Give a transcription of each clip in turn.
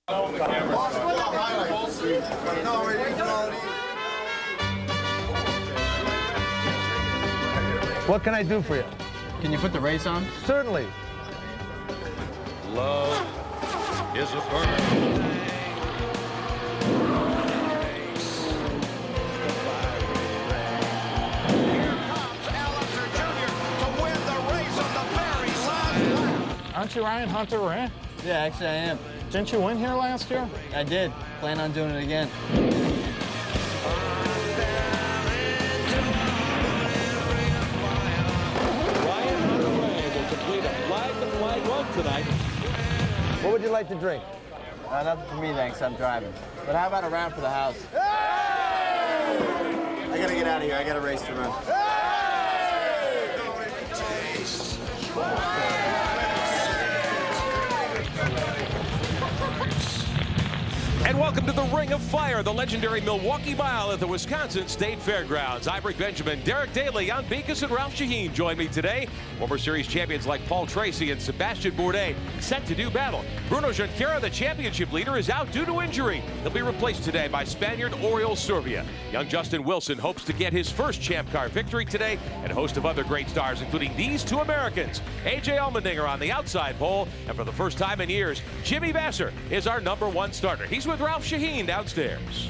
What can I do for you? Can you put the race on? Certainly. Love is a burning. Aren't you Ryan Hunter-Reay? Yeah, actually I am. Didn't you win here last year? I did. Plan on doing it again. Ryan Hunter-Reay will complete a flag-to-flag run tonight. What would you like to drink? Nothing for me, thanks. I'm driving. But how about a round for the house? I gotta get out of here. I got a race to run. And welcome to the Ring of Fire, the legendary Milwaukee Mile at the Wisconsin State Fairgrounds. I'm Rick Benjamin, Derek Daly, Jan Beekes, and Ralph Sheheen join me today. Former series champions like Paul Tracy and Sebastian Bourdais set to do battle. Bruno Junqueira, the championship leader, is out due to injury. He'll be replaced today by Spaniard Oriol Servia. Young Justin Wilson hopes to get his first Champ Car victory today, and a host of other great stars, including these two Americans. A.J. Allmendinger on the outside pole, and for the first time in years, Jimmy Vasser is our #1 starter. He's with Ralph Sheheen downstairs.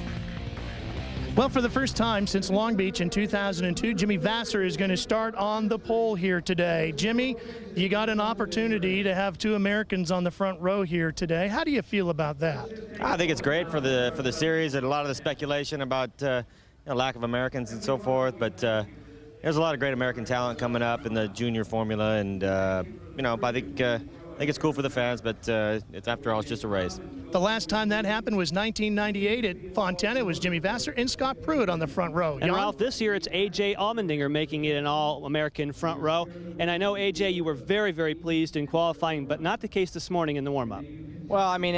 Well, for the first time since Long Beach in 2002, Jimmy Vasser is going to start on the pole here today. Jimmy, you got an opportunity to have two Americans on the front row here today. How do you feel about that? I think it's great for the series, and a lot of the speculation about lack of Americans and so forth, but there's a lot of great American talent coming up in the junior formula, and I think it's cool for the fans, but it's, after all, it's just a race. The last time that happened was 1998 at Fontana. It was Jimmy Vasser and Scott Pruitt on the front row. And Jan? Ralph, this year it's A.J. Allmendinger making it an All-American front row. And I know, A.J., you were very, very pleased in qualifying, but not the case this morning in the warm-up. Well, I mean,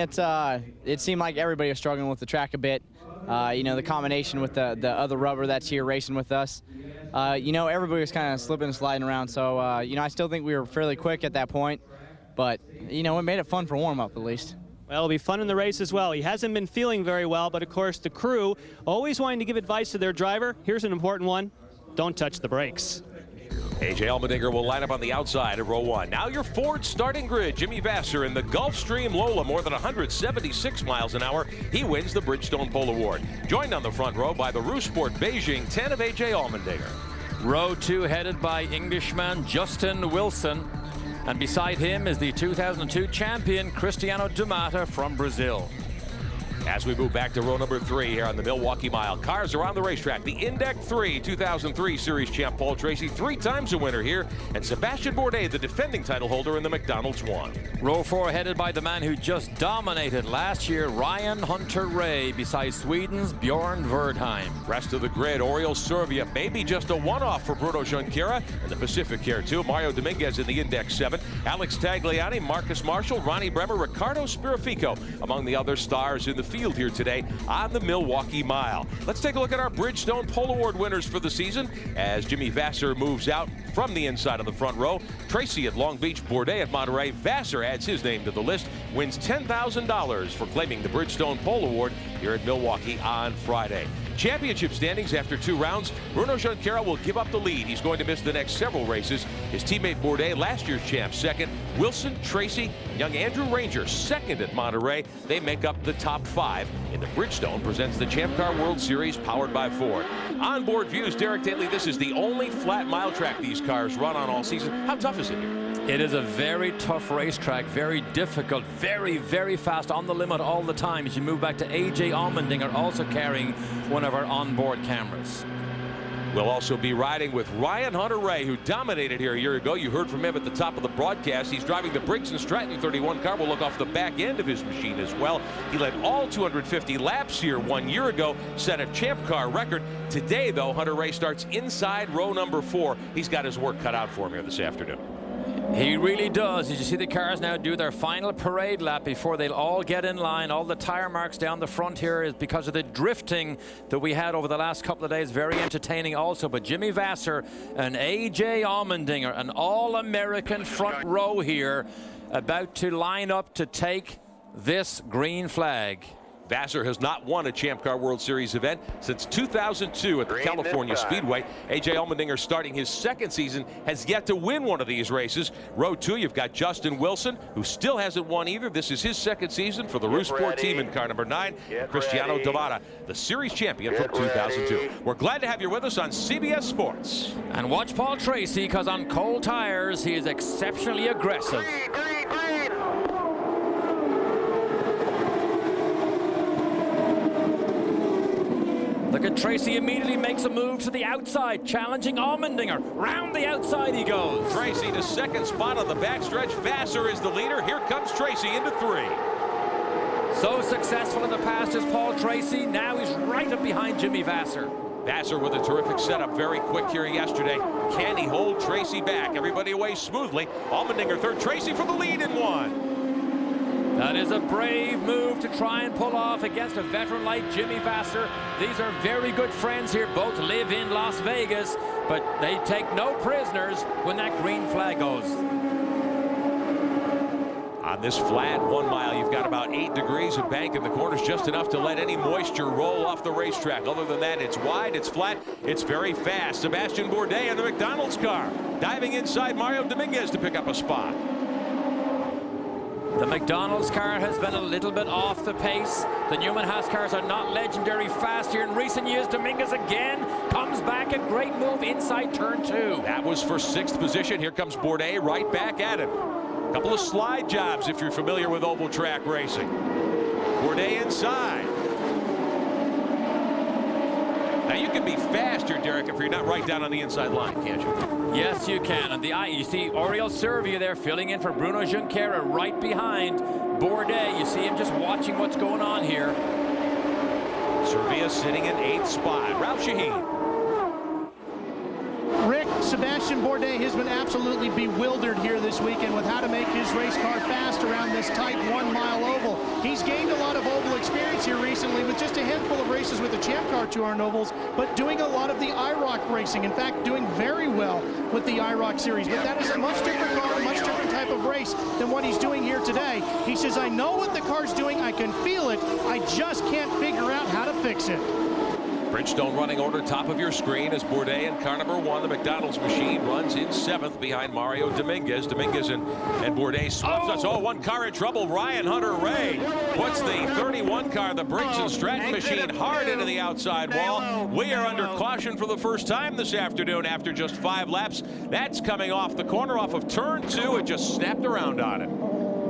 it seemed like everybody was struggling with the track a bit. The combination with the other rubber that's here racing with us. Everybody was kind of slipping and sliding around. So, I still think we were fairly quick at that point. But, it made it fun for warm-up at least. Well, it'll be fun in the race as well. He hasn't been feeling very well, but of course the crew always wanting to give advice to their driver. Here's an important one. Don't touch the brakes. A.J. Allmendinger will line up on the outside of row 1. Now your Ford starting grid. Jimmy Vasser in the Gulfstream Lola, more than 176 miles an hour. He wins the Bridgestone Pole Award. Joined on the front row by the Rousport Beijing 10 of A.J. Allmendinger. Row 2 headed by Englishman Justin Wilson. And beside him is the 2002 champion Cristiano Dumata from Brazil. As we move back to row number 3 here on the Milwaukee Mile, cars are on the racetrack. The Index 3 2003 Series champ Paul Tracy, 3 times a winner here, and Sebastian Bourdais, the defending title holder in the McDonald's 1. Row 4 headed by the man who just dominated last year, Ryan Hunter-Reay, beside Sweden's Bjorn Verdheim. Rest of the grid, Oriol Servia, maybe just a one-off for Bruno Junqueira, and the Pacific here too. Mario Dominguez in the Index 7, Alex Tagliani, Marcus Marshall, Ronnie Bremer, Ricardo Spirafico among the other stars in the field here today on the Milwaukee Mile. Let's take a look at our Bridgestone Pole Award winners for the season as Jimmy Vasser moves out from the inside of the front row. Tracy at Long Beach, Bourdais at Monterey. Vasser adds his name to the list, wins $10,000 for claiming the Bridgestone Pole Award here at Milwaukee on Friday. Championship standings after 2 rounds. Bruno Junqueira will give up the lead. He's going to miss the next several races. His teammate Bourdais, last year's champ, second. Wilson, Tracy, young Andrew Ranger, second at Monterey. They make up the top 5. And the Bridgestone presents the Champ Car World Series powered by Ford. Onboard views, Derek Daly, this is the only flat mile track these cars run on all season. How tough is it here? It is a very tough racetrack, very difficult, very, very fast, on the limit all the time. As you move back to A.J. Allmendinger, also carrying one of our onboard cameras. We'll also be riding with Ryan Hunter-Reay, who dominated here a year ago. You heard from him at the top of the broadcast. He's driving the Briggs & Stratton 31 car. We'll look off the back end of his machine as well. He led all 250 laps here 1 year ago, set a Champ Car record. Today, though, Hunter-Reay starts inside row number 4. He's got his work cut out for him here this afternoon. He really does. As you see the cars now do their final parade lap before they'll all get in line. All the tire marks down the front here is because of the drifting that we had over the last couple of days. Very entertaining also. But Jimmy Vasser and A.J. Allmendinger, an all-American front row here, about to line up to take this green flag. Vassar has not won a Champ Car World Series event since 2002 at the California Speedway. A.J. Allmendinger, starting his second season, has yet to win one of these races. Row 2, you've got Justin Wilson, who still hasn't won either. This is his second season for the Rousport team in car number 9. Cristiano Davada, the series champion from 2002. We're glad to have you with us on CBS Sports. And watch Paul Tracy, because on cold tires, he is exceptionally aggressive. Look at Tracy, immediately makes a move to the outside, challenging Allmendinger. Round the outside he goes. Tracy to second spot on the backstretch. Vassar is the leader. Here comes Tracy into 3. So successful in the past is Paul Tracy. Now he's right up behind Jimmy Vassar. Vassar with a terrific setup, very quick here yesterday. Can he hold Tracy back? Everybody away smoothly. Allmendinger third, Tracy for the lead in 1. That is a brave move to try and pull off against a veteran like Jimmy Vassar. These are very good friends here. Both live in Las Vegas, but they take no prisoners when that green flag goes. On this flat 1 mile, you've got about 8 degrees of bank in the corners, just enough to let any moisture roll off the racetrack. Other than that, it's wide, it's flat, it's very fast. Sebastian Bourdais in the McDonald's car, diving inside Mario Dominguez to pick up a spot. The McDonald's car has been a little bit off the pace. The Newman Haas cars are not legendary fast here in recent years. Dominguez again comes back, a great move inside turn 2. That was for 6th position. Here comes Bourdais right back at him. A couple of slide jobs if you're familiar with oval track racing. Bourdais inside. Now you can be faster, Derek, if you're not right down on the inside line, can't you? Yes, you can. And you see Oriol Servia there filling in for Bruno Junqueira right behind Bourdais. You see him just watching what's going on here. Servia sitting in 8th spot. Ralph Shaheen. Rick, Sebastian Bourdais has been absolutely bewildered here this weekend with how to make his race car fast around this tight 1 mile oval. He's gained a lot of oval experience here recently with just a handful of races with the Champ Car Tour on ovals, but doing a lot of the IROC racing. In fact, doing very well with the IROC series. But that is a much different car, a much different type of race than what he's doing here today. He says, I know what the car's doing, I can feel it, I just can't figure out how to fix it. Bridgestone running order, top of your screen, as Bourdais in car number 1. The McDonald's machine runs in 7th behind Mario Dominguez. Dominguez and Bourdais swaps us. Oh, one car in trouble. Ryan Hunter-Reay puts the 31 car, the Briggs & Stratton machine, hard into the outside wall. We are under caution for the first time this afternoon after just 5 laps. That's coming off the corner off of turn 2. It just snapped around on it.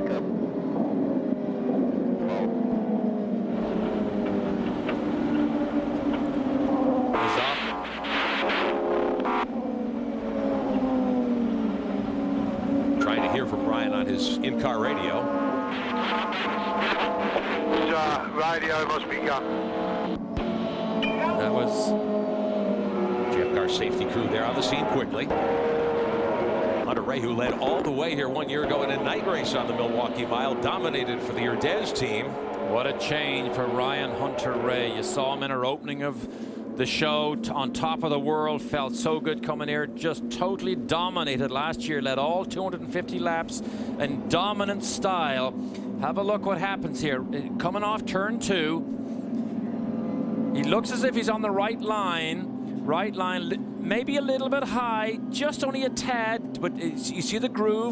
From Ryan on his in-car radio. Radio must be gone. That was Champ Car safety crew there on the scene quickly. Hunter-Reay, who led all the way here 1 year ago in a night race on the Milwaukee Mile, dominated for the Urdez team. What a change for Ryan Hunter-Reay. You saw him in our opening of the show on top of the world, felt so good coming here, just totally dominated last year, led all 250 laps in dominant style. Have a look what happens here. Coming off turn 2, he looks as if he's on the right line, maybe a little bit high, just only a tad, but you see the groove.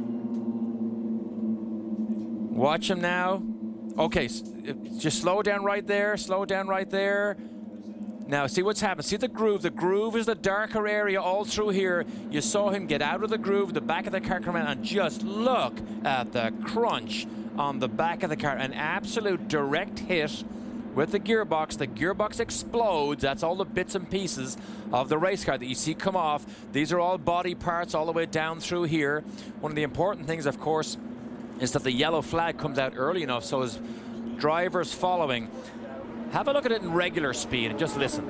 Watch him now. Okay, just slow down right there, slow down right there. Now, see what's happened. See the groove. The groove is the darker area all through here. You saw him get out of the groove, the back of the car come out, and just look at the crunch on the back of the car. An absolute direct hit with the gearbox. The gearbox explodes. That's all the bits and pieces of the race car that you see come off. These are all body parts all the way down through here. One of the important things, of course, is that the yellow flag comes out early enough so as drivers following. Have a look at it in regular speed and just listen.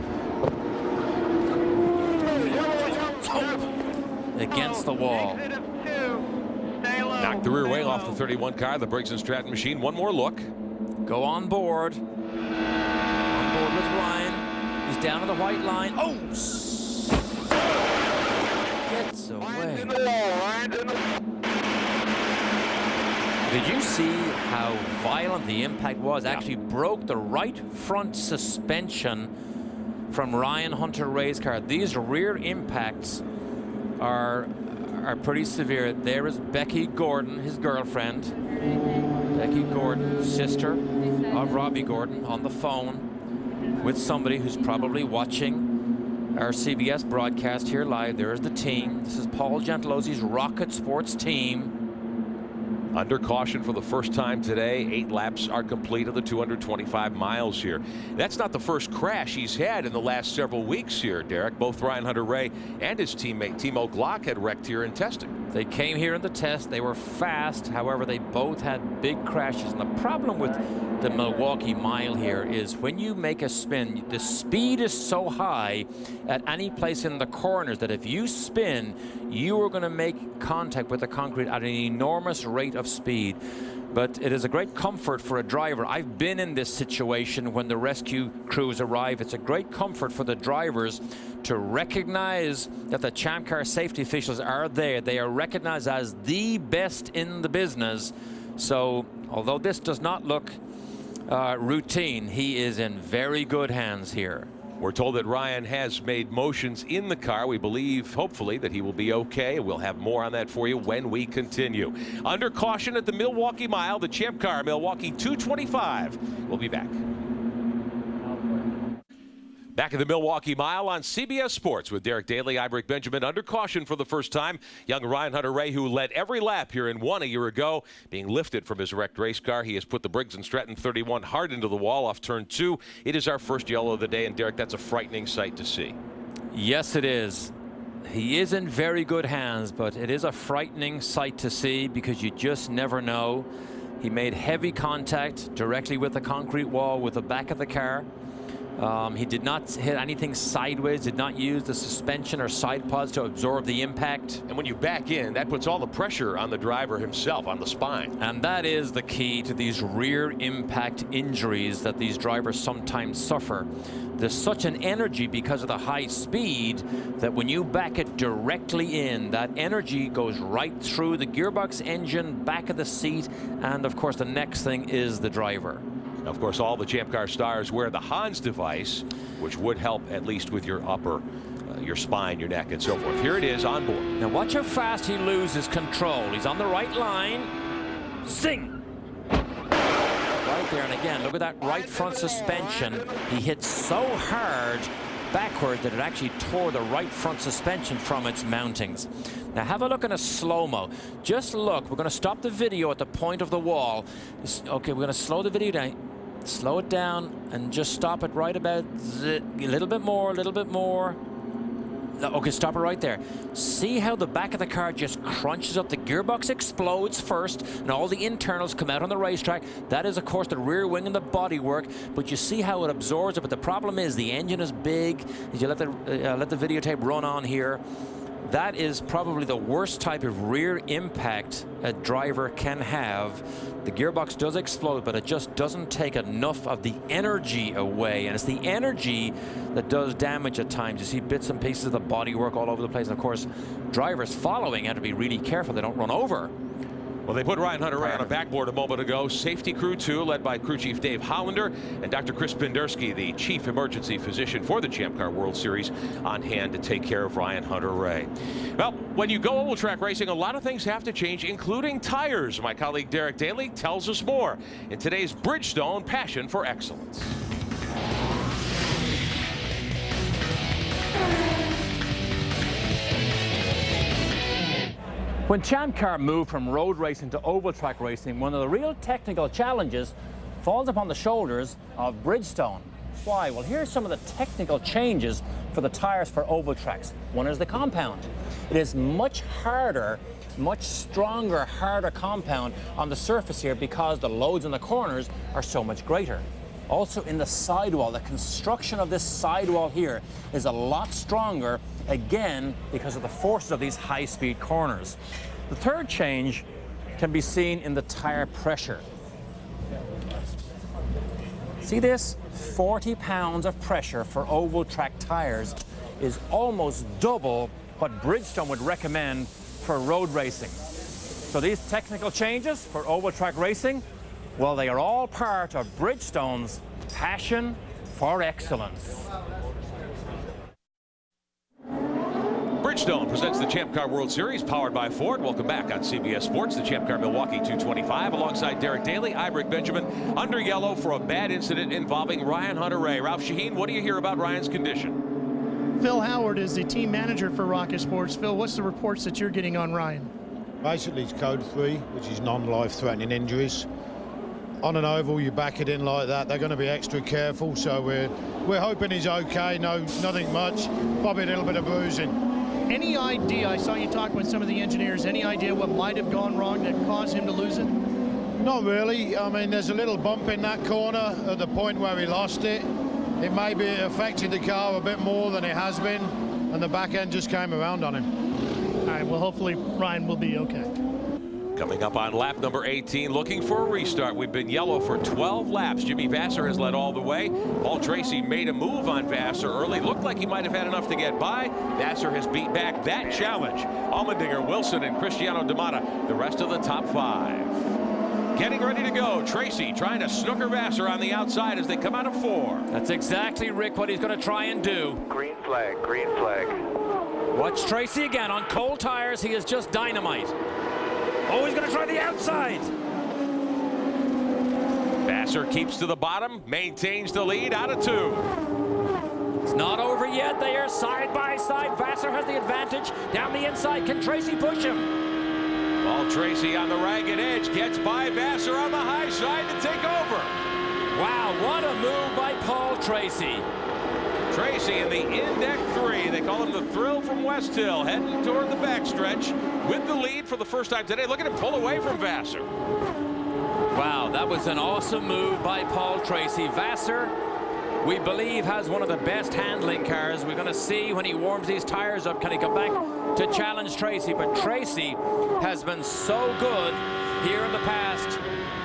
Against the wall. Knocked the rear wing off the 31 car, the Briggs & Stratton machine. One more look. Go on board. On board with Ryan. He's down to the white line. Oh! Gets away. Did you see how violent the impact was? Actually broke the right front suspension from Ryan Hunter-Reay's car. These rear impacts are pretty severe. There is Becky Gordon, his girlfriend. Becky Gordon, sister of Robbie Gordon, on the phone with somebody who's probably watching our CBS broadcast here live. There's the team. This is Paul Gentilosi's Rocket Sports team. Under caution for the first time today. 8 laps are complete of the 225 miles here. That's not the first crash he's had in the last several weeks here, Derek. Both Ryan Hunter-Reay and his teammate Timo Glock had wrecked here in testing. They came here in the test. They were fast. However, they both had big crashes. And the problem with the Milwaukee Mile here is when you make a spin, the speed is so high at any place in the corners that if you spin, you are going to make contact with the concrete at an enormous rate of speed. But it is a great comfort for a driver. I've been in this situation when the rescue crews arrive. It's a great comfort for the drivers to recognize that the Champ Car safety officials are there. They are recognized as the best in the business. So although this does not look routine, he is in very good hands here. We're told that Ryan has made motions in the car. We believe, hopefully, that he will be okay. We'll have more on that for you when we continue. Under caution at the Milwaukee Mile, the Champ Car Milwaukee 225. We'll be back. Back at the Milwaukee Mile on CBS Sports with Derek Daly. I'm Rick Benjamin. Under caution for the first time, young Ryan Hunter-Reay, who led every lap here in one a year ago, being lifted from his wrecked race car. He has put the Briggs & Stratton 31 hard into the wall off turn 2. It is our first yellow of the day, and Derek, that's a frightening sight to see. Yes, it is. He is in very good hands, but it is a frightening sight to see because you just never know. He made heavy contact directly with the concrete wall with the back of the car. He did not hit anything sideways, did not use the suspension or side pods to absorb the impact. And when you back in, that puts all the pressure on the driver himself, on the spine. And that is the key to these rear impact injuries that these drivers sometimes suffer. There's such an energy because of the high speed that when you back it directly in, that energy goes right through the gearbox, engine, back of the seat, and of course the next thing is the driver. Of course, all the Champ Car stars wear the Hans device, which would help at least with your upper, your spine, your neck, and so forth. Here it is on board. Now watch how fast he loses control. He's on the right line. Zing! Right there, and again, look at that right front suspension. He hit so hard backward that it actually tore the right front suspension from its mountings. Now have a look in a slow-mo. Just look. We're going to stop the video at the point of the wall. Okay, we're going to slow the video down. Slow it down and just stop it right about a little bit more, a little bit more. Okay, stop it right there. See how the back of the car just crunches up. The gearbox explodes first, and all the internals come out on the racetrack. That is, of course, the rear wing and the bodywork. But you see how it absorbs it. But the problem is the engine is big. As you let the videotape run on here, that is probably the worst type of rear impact a driver can have. The gearbox does explode, but it just doesn't take enough of the energy away. And it's the energy that does damage at times. You see bits and pieces of the bodywork all over the place. And of course, drivers following have to be really careful they don't run over. Well, they put Ryan Hunter-Reay on a backboard a moment ago. Safety crew 2, led by crew chief Dave Hollander and Dr. Chris Pendersky, the chief emergency physician for the Champ Car World Series, on hand to take care of Ryan Hunter-Reay. Well, when you go oval track racing, a lot of things have to change, including tires. My colleague Derek Daly tells us more in today's Bridgestone Passion for Excellence. When Champ Car moved from road racing to oval track racing, one of the real technical challenges falls upon the shoulders of Bridgestone. Why? Well, here's some of the technical changes for the tires for oval tracks. One is the compound. It is much harder, much stronger, harder compound on the surface here because the loads in the corners are so much greater. Also in the sidewall, the construction of this sidewall here is a lot stronger, again, because of the forces of these high-speed corners. The third change can be seen in the tire pressure. See this? 40 pounds of pressure for oval track tires is almost double what Bridgestone would recommend for road racing. So these technical changes for oval track racing, well, they are all part of Bridgestone's passion for excellence. Bridgestone presents the Champ Car World Series, powered by Ford. Welcome back on CBS Sports. The Champ Car Milwaukee 225, alongside Derek Daly. I'm Rick Benjamin, under yellow for a bad incident involving Ryan Hunter-Reay. Ralph Shaheen, what do you hear about Ryan's condition? Phil Howard is the team manager for Rocket Sports. Phil, what's the reports that you're getting on Ryan? Basically, it's code 3, which is non-life-threatening injuries. On an oval, you back it in like that, they're going to be extra careful, so we're hoping he's okay. No, nothing much, probably a little bit of bruising. Any idea, I saw you talk with some of the engineers, any idea what might have gone wrong that caused him to lose it? Not really. I mean, there's a little bump in that corner at the point where he lost it. It maybe affected the car a bit more than it has been, and the back end just came around on him. All right, well, hopefully Ryan will be okay. Coming up on lap number 18, looking for a restart. We've been yellow for 12 laps. Jimmy Vasser has led all the way. Paul Tracy made a move on Vasser early. Looked like he might have had enough to get by. Vasser has beat back that challenge. Allmendinger, Wilson, and Cristiano Damata, the rest of the top 5. Getting ready to go. Tracy trying to snooker Vasser on the outside as they come out of 4. That's exactly, Rick, what he's going to try and do. Green flag, green flag. Watch Tracy again on cold tires. He is just dynamite. Oh, he's going to try the outside. Vasser keeps to the bottom, maintains the lead out of 2. It's not over yet. They are side by side. Vasser has the advantage down the inside. Can Tracy push him? Paul Tracy on the ragged edge gets by Vasser on the high side to take over. Wow, what a move by Paul Tracy. Tracy in the Index 3. They call him the Thrill from West Hill, heading toward the backstretch with the lead for the first time today. Look at him pull away from Vasser. Wow, that was an awesome move by Paul Tracy. Vasser, we believe, has one of the best handling cars. We're going to see when he warms these tires up, can he come back to challenge Tracy? But Tracy has been so good here in the past.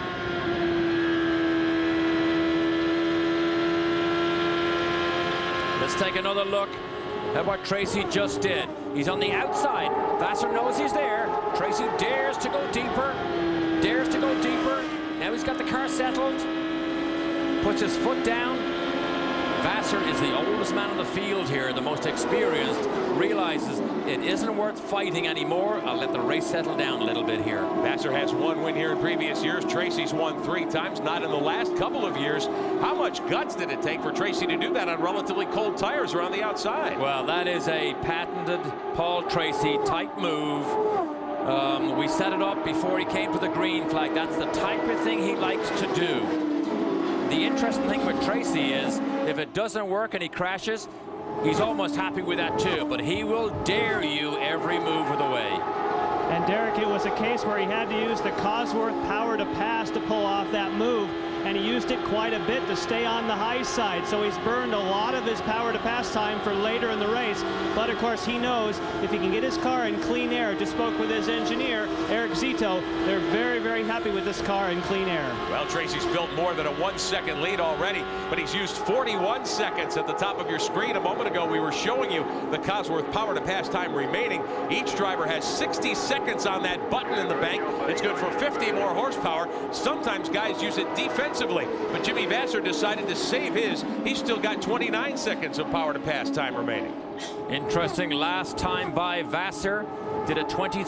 Let's take another look at what Tracy just did. He's on the outside. Vasser knows he's there. Tracy dares to go deeper. Dares to go deeper. Now he's got the car settled. Puts his foot down. Vasser is the oldest man on the field here, the most experienced. Realizes it isn't worth fighting anymore. I'll let the race settle down a little bit here. Vasser has 1 win here in previous years. Tracy's won 3 times, not in the last couple of years. How much guts did it take for Tracy to do that on relatively cold tires around the outside? Well, that is a patented Paul Tracy type move. We set it up before he came to the green flag. That's the type of thing he likes to do. The interesting thing with Tracy is if it doesn't work and he crashes, he's almost happy with that too, but he will dare you every move of the way. And Derek, it was a case where he had to use the Cosworth power to pass to pull off that move, and he used it quite a bit to stay on the high side, so he's burned a lot of his power to pass time for later in the race. But of course he knows if he can get his car in clean air. Just spoke with his engineer, Eric Zito. They're very, very happy with this car in clean air. Well, Tracy's built more than a 1-second lead already, but he's used 41 seconds at the top of your screen. A moment ago, we were showing you the Cosworth power to pass time remaining. Each driver has 60 seconds on that button in the bank. It's good for 50 more horsepower. Sometimes guys use it defensively, but Jimmy Vasser decided to save his. He's still got 29 seconds of power to pass time remaining. Interesting, last time by Vasser did a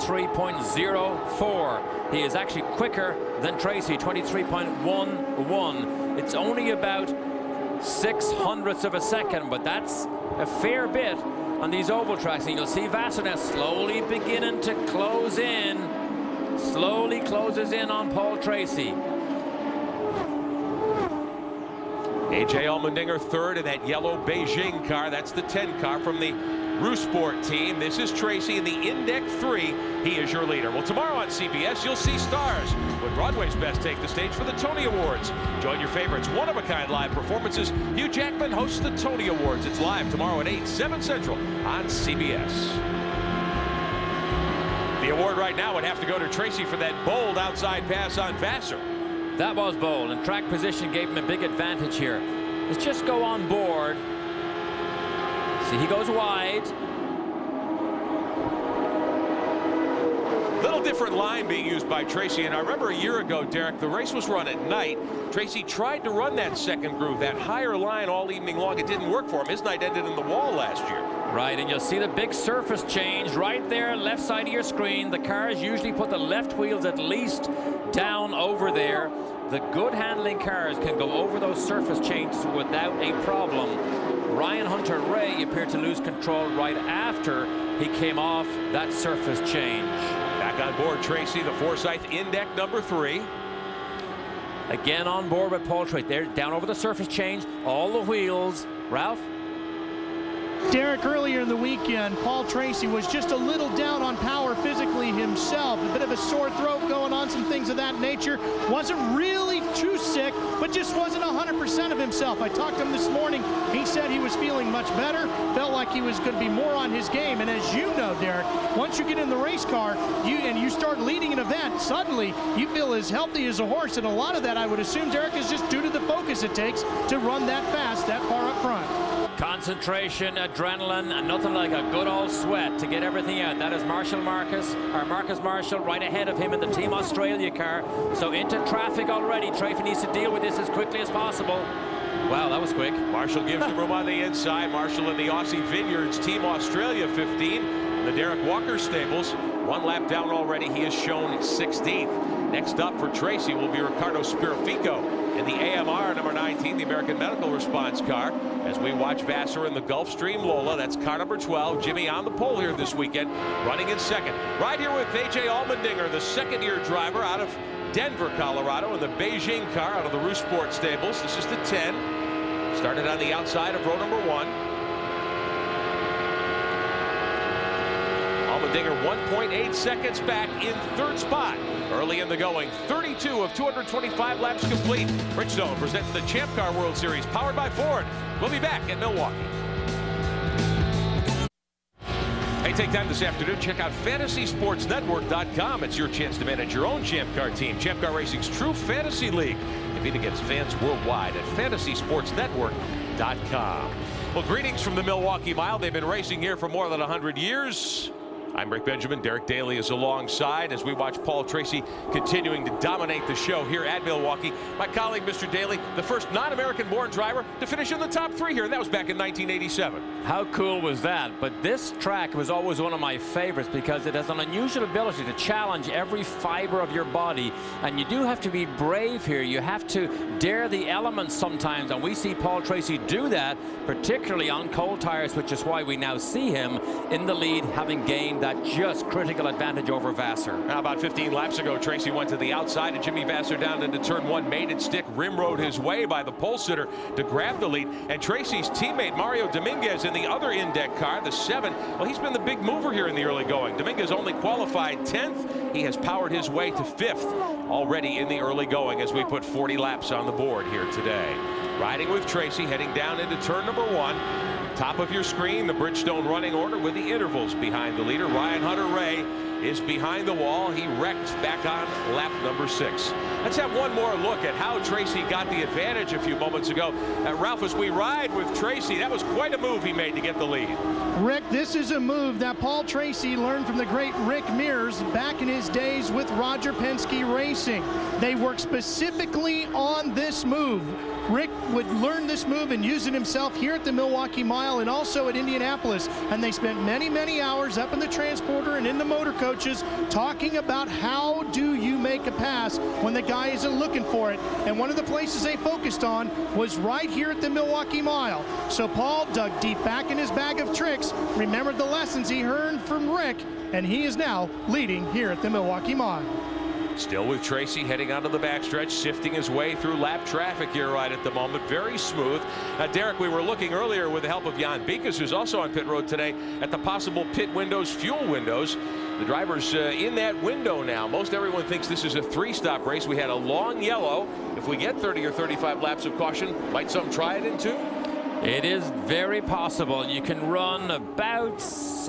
23.04. He is actually quicker than Tracy, 23.11. It's only about 0.06 of a second, but that's a fair bit on these oval tracks. And you'll see Vasser now slowly beginning to close in. Slowly closes in on Paul Tracy. A.J. Allmendinger third in that yellow Beijing car. That's the 10 car from the Rousport team. This is Tracy in the Index 3. He is your leader. Well, tomorrow on CBS, you'll see stars when Broadway's best take the stage for the Tony Awards. Join your favorites, one-of-a-kind live performances. Hugh Jackman hosts the Tony Awards. It's live tomorrow at 8, 7 Central on CBS. The award right now would have to go to Tracy for that bold outside pass on Vasser. That was bold, and track position gave him a big advantage here. Let's just go on board. See, he goes wide. Little different line being used by Tracy, and I remember a year ago, Derek, the race was run at night. Tracy tried to run that second groove, that higher line all evening long. It didn't work for him. His night ended in the wall last year. Right, and you'll see the big surface change right there, left side of your screen. The cars usually put the left wheels at least down over there. The good handling cars can go over those surface changes without a problem. Ryan Hunter-Reay appeared to lose control right after he came off that surface change. Back on board, Tracy, the Forsyth in deck number 3. Again on board with Paul Tracy. They're down over the surface change, all the wheels. Ralph? Derek, earlier in the weekend, Paul Tracy was just a little down on power physically himself. A bit of a sore throat going on, some things of that nature. Wasn't really too sick, but just wasn't 100% of himself. I talked to him this morning. He said he was feeling much better, felt like he was going to be more on his game. And as you know, Derek, once you get in the race car and you start leading an event, suddenly you feel as healthy as a horse. And a lot of that, I would assume, Derek, is just due to the focus it takes to run that fast, that far up front. Concentration, adrenaline, and nothing like a good old sweat to get everything out. That is Marcus Marshall right ahead of him in the Team Australia car. So into traffic already. Tracy needs to deal with this as quickly as possible. Wow, that was quick. Marshall gives the room on the inside. Marshall in the Aussie Vineyards Team Australia 15. In the Derek Walker stables. 1 lap down already. He has shown 16th. Next up for Tracy will be Ricardo Spirifico in the AMR number 19, the American Medical Response car. As we watch Vassar in the Gulfstream Lola, that's car number 12. Jimmy on the pole here this weekend, running in second. Right here with AJ Allmendinger, the second-year driver out of Denver, Colorado, in the Beijing car out of the Rousport stables. This is the 10. Started on the outside of row number 1. Allmendinger 1.8 seconds back in 3rd spot. Early in the going, 32 of 225 laps complete. Bridgestone presenting the Champ Car World Series, powered by Ford. We'll be back at Milwaukee. Hey, take time this afternoon. Check out FantasySportsNetwork.com. It's your chance to manage your own Champ Car team. Champ Car Racing's true fantasy league. Compete against fans worldwide at FantasySportsNetwork.com. Well, greetings from the Milwaukee Mile. They've been racing here for more than 100 years. I'm Rick Benjamin. Derek Daly is alongside as we watch Paul Tracy continuing to dominate the show here at Milwaukee. My colleague, Mr. Daly, the first non-American born driver to finish in the top 3 here, and that was back in 1987. How cool was that? But this track was always one of my favorites because it has an unusual ability to challenge every fiber of your body, and you do have to be brave here. You have to dare the elements sometimes, and we see Paul Tracy do that, particularly on cold tires, which is why we now see him in the lead, having gained that just critical advantage over Vassar. Now, about 15 laps ago, Tracy went to the outside of Jimmy Vassar down into turn 1, made it stick, rim-rode his way by the pole sitter to grab the lead. And Tracy's teammate, Mario Dominguez, in the other in-deck car, the 7, well, he's been the big mover here in the early going. Dominguez only qualified 10th. He has powered his way to 5th already in the early going as we put 40 laps on the board here today. Riding with Tracy, heading down into turn number 1. Top of your screen, the Bridgestone running order with the intervals behind the leader. Ryan Hunter-Reay is behind the wall. He wrecked back on lap number 6. Let's have one more look at how Tracy got the advantage a few moments ago. Ralph, as we ride with Tracy, that was quite a move he made to get the lead. Rick, this is a move that Paul Tracy learned from the great Rick Mears back in his days with Roger Penske Racing. They worked specifically on this move. Rick would learn this move and use it himself here at the Milwaukee Mile and also at Indianapolis. And they spent many, many hours up in the transporter and in the motor coaches talking about how do you make a pass when the guy isn't looking for it. And one of the places they focused on was right here at the Milwaukee Mile. So Paul dug deep back in his bag of tricks, remembered the lessons he heard from Rick, and he is now leading here at the Milwaukee Mile. Still with Tracy heading onto the backstretch, sifting his way through lap traffic here right at the moment. Very smooth. Derek, we were looking earlier with the help of Jan Beekes, who's also on pit road today, at the possible pit windows, fuel windows. The driver's in that window now. Most everyone thinks this is a 3-stop race. We had a long yellow. If we get 30 or 35 laps of caution, might some try it in 2? It is very possible. You can run about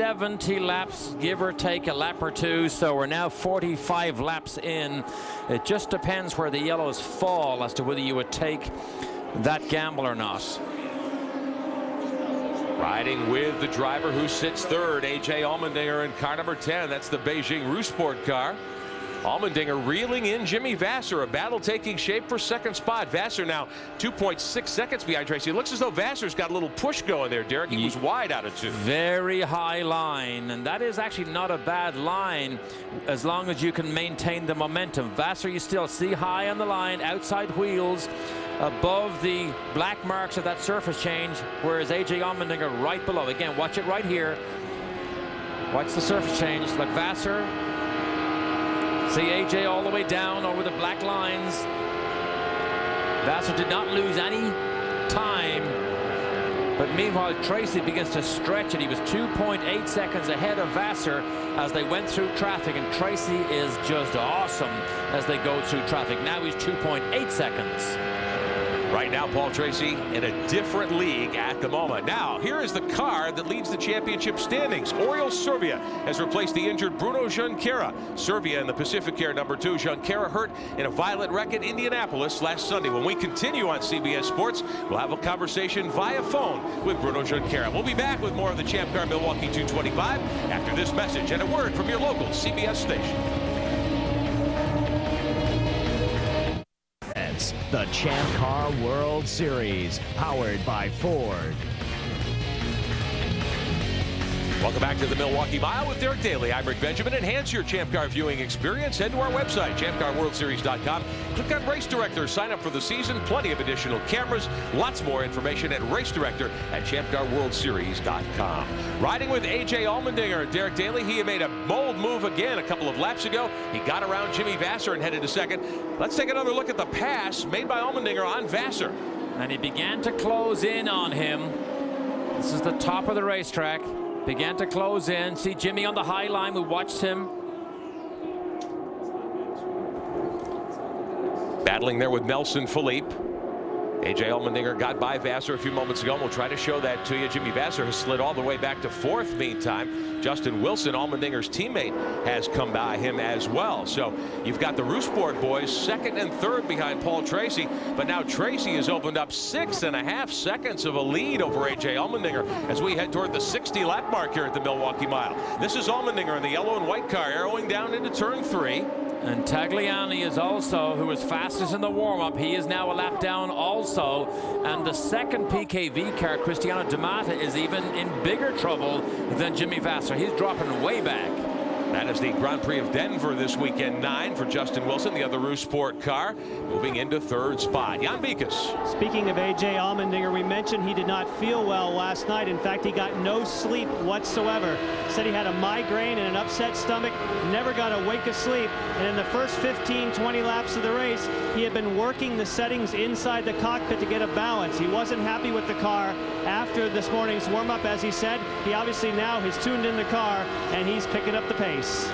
70 laps, give or take a lap or 2. So we're now 45 laps in. It just depends where the yellows fall as to whether you would take that gamble or not. Riding with the driver who sits third, A.J. Allmendinger in car number 10. That's the Beijing Rousport car. Allmendinger reeling in Jimmy Vasser. A battle taking shape for second spot. Vasser now 2.6 seconds behind Tracy. It looks as though Vasser's got a little push going there, Derek. He was wide out of 2. Very high line, and that is actually not a bad line as long as you can maintain the momentum. Vasser, you still see high on the line, outside wheels, above the black marks of that surface change, whereas A.J. Allmendinger right below. Again, watch it right here. Watch the surface change. Look, Vasser. See A.J. all the way down over the black lines. Vasser did not lose any time. But meanwhile, Tracy begins to stretch it. He was 2.8 seconds ahead of Vasser as they went through traffic. And Tracy is just awesome as they go through traffic. Now he's 2.8 seconds. Right now, Paul Tracy in a different league at the moment. Now, here is the car that leads the championship standings. Oriol Servia has replaced the injured Bruno Junqueira. Servia in the Pacific Air number 2. Junqueira hurt in a violent wreck at Indianapolis last Sunday. When we continue on CBS Sports, we'll have a conversation via phone with Bruno Junqueira. We'll be back with more of the Champ Car Milwaukee 225 after this message and a word from your local CBS station. The Champ Car World Series, powered by Ford. Welcome back to the Milwaukee Mile with Derek Daly. I'm Rick Benjamin. Enhance your Champ Car viewing experience. Head to our website, champcarworldseries.com. Click on Race Director. Sign up for the season. Plenty of additional cameras. Lots more information at Race Director at champcarworldseries.com. Riding with A.J. Allmendinger. Derek Daly, he made a bold move again a couple of laps ago. He got around Jimmy Vasser and headed to second. Let's take another look at the pass made by Allmendinger on Vasser. And he began to close in on him. This is the top of the racetrack. Began to close in. See Jimmy on the high line. We watched him. Battling there with Nelson Philippe. A.J. Allmendinger got by Vasser a few moments ago, and we'll try to show that to you. Jimmy Vasser has slid all the way back to 4th meantime. Justin Wilson, Allmendinger's teammate, has come by him as well. So you've got the Rousport boys 2nd and 3rd behind Paul Tracy, but now Tracy has opened up 6.5 seconds of a lead over A.J. Allmendinger as we head toward the 60 lap mark here at the Milwaukee Mile. This is Allmendinger in the yellow and white car arrowing down into turn 3. And Tagliani is also, who was fastest in the warm-up. He is now a lap down also. And the second PKV car, Cristiano D'Amata, is even in bigger trouble than Jimmy Vasser. He's dropping way back. That is the Grand Prix of Denver this weekend, 9 for Justin Wilson, the other Rousport car, moving into 3rd spot. Jan Beekes. Speaking of A.J. Allmendinger, we mentioned he did not feel well last night. In fact, he got no sleep whatsoever. Said he had a migraine and an upset stomach, never got a wink of sleep. And in the first 15, 20 laps of the race, he had been working the settings inside the cockpit to get a balance. He wasn't happy with the car after this morning's warm-up, as he said. He obviously now has tuned in the car, and he's picking up the pace.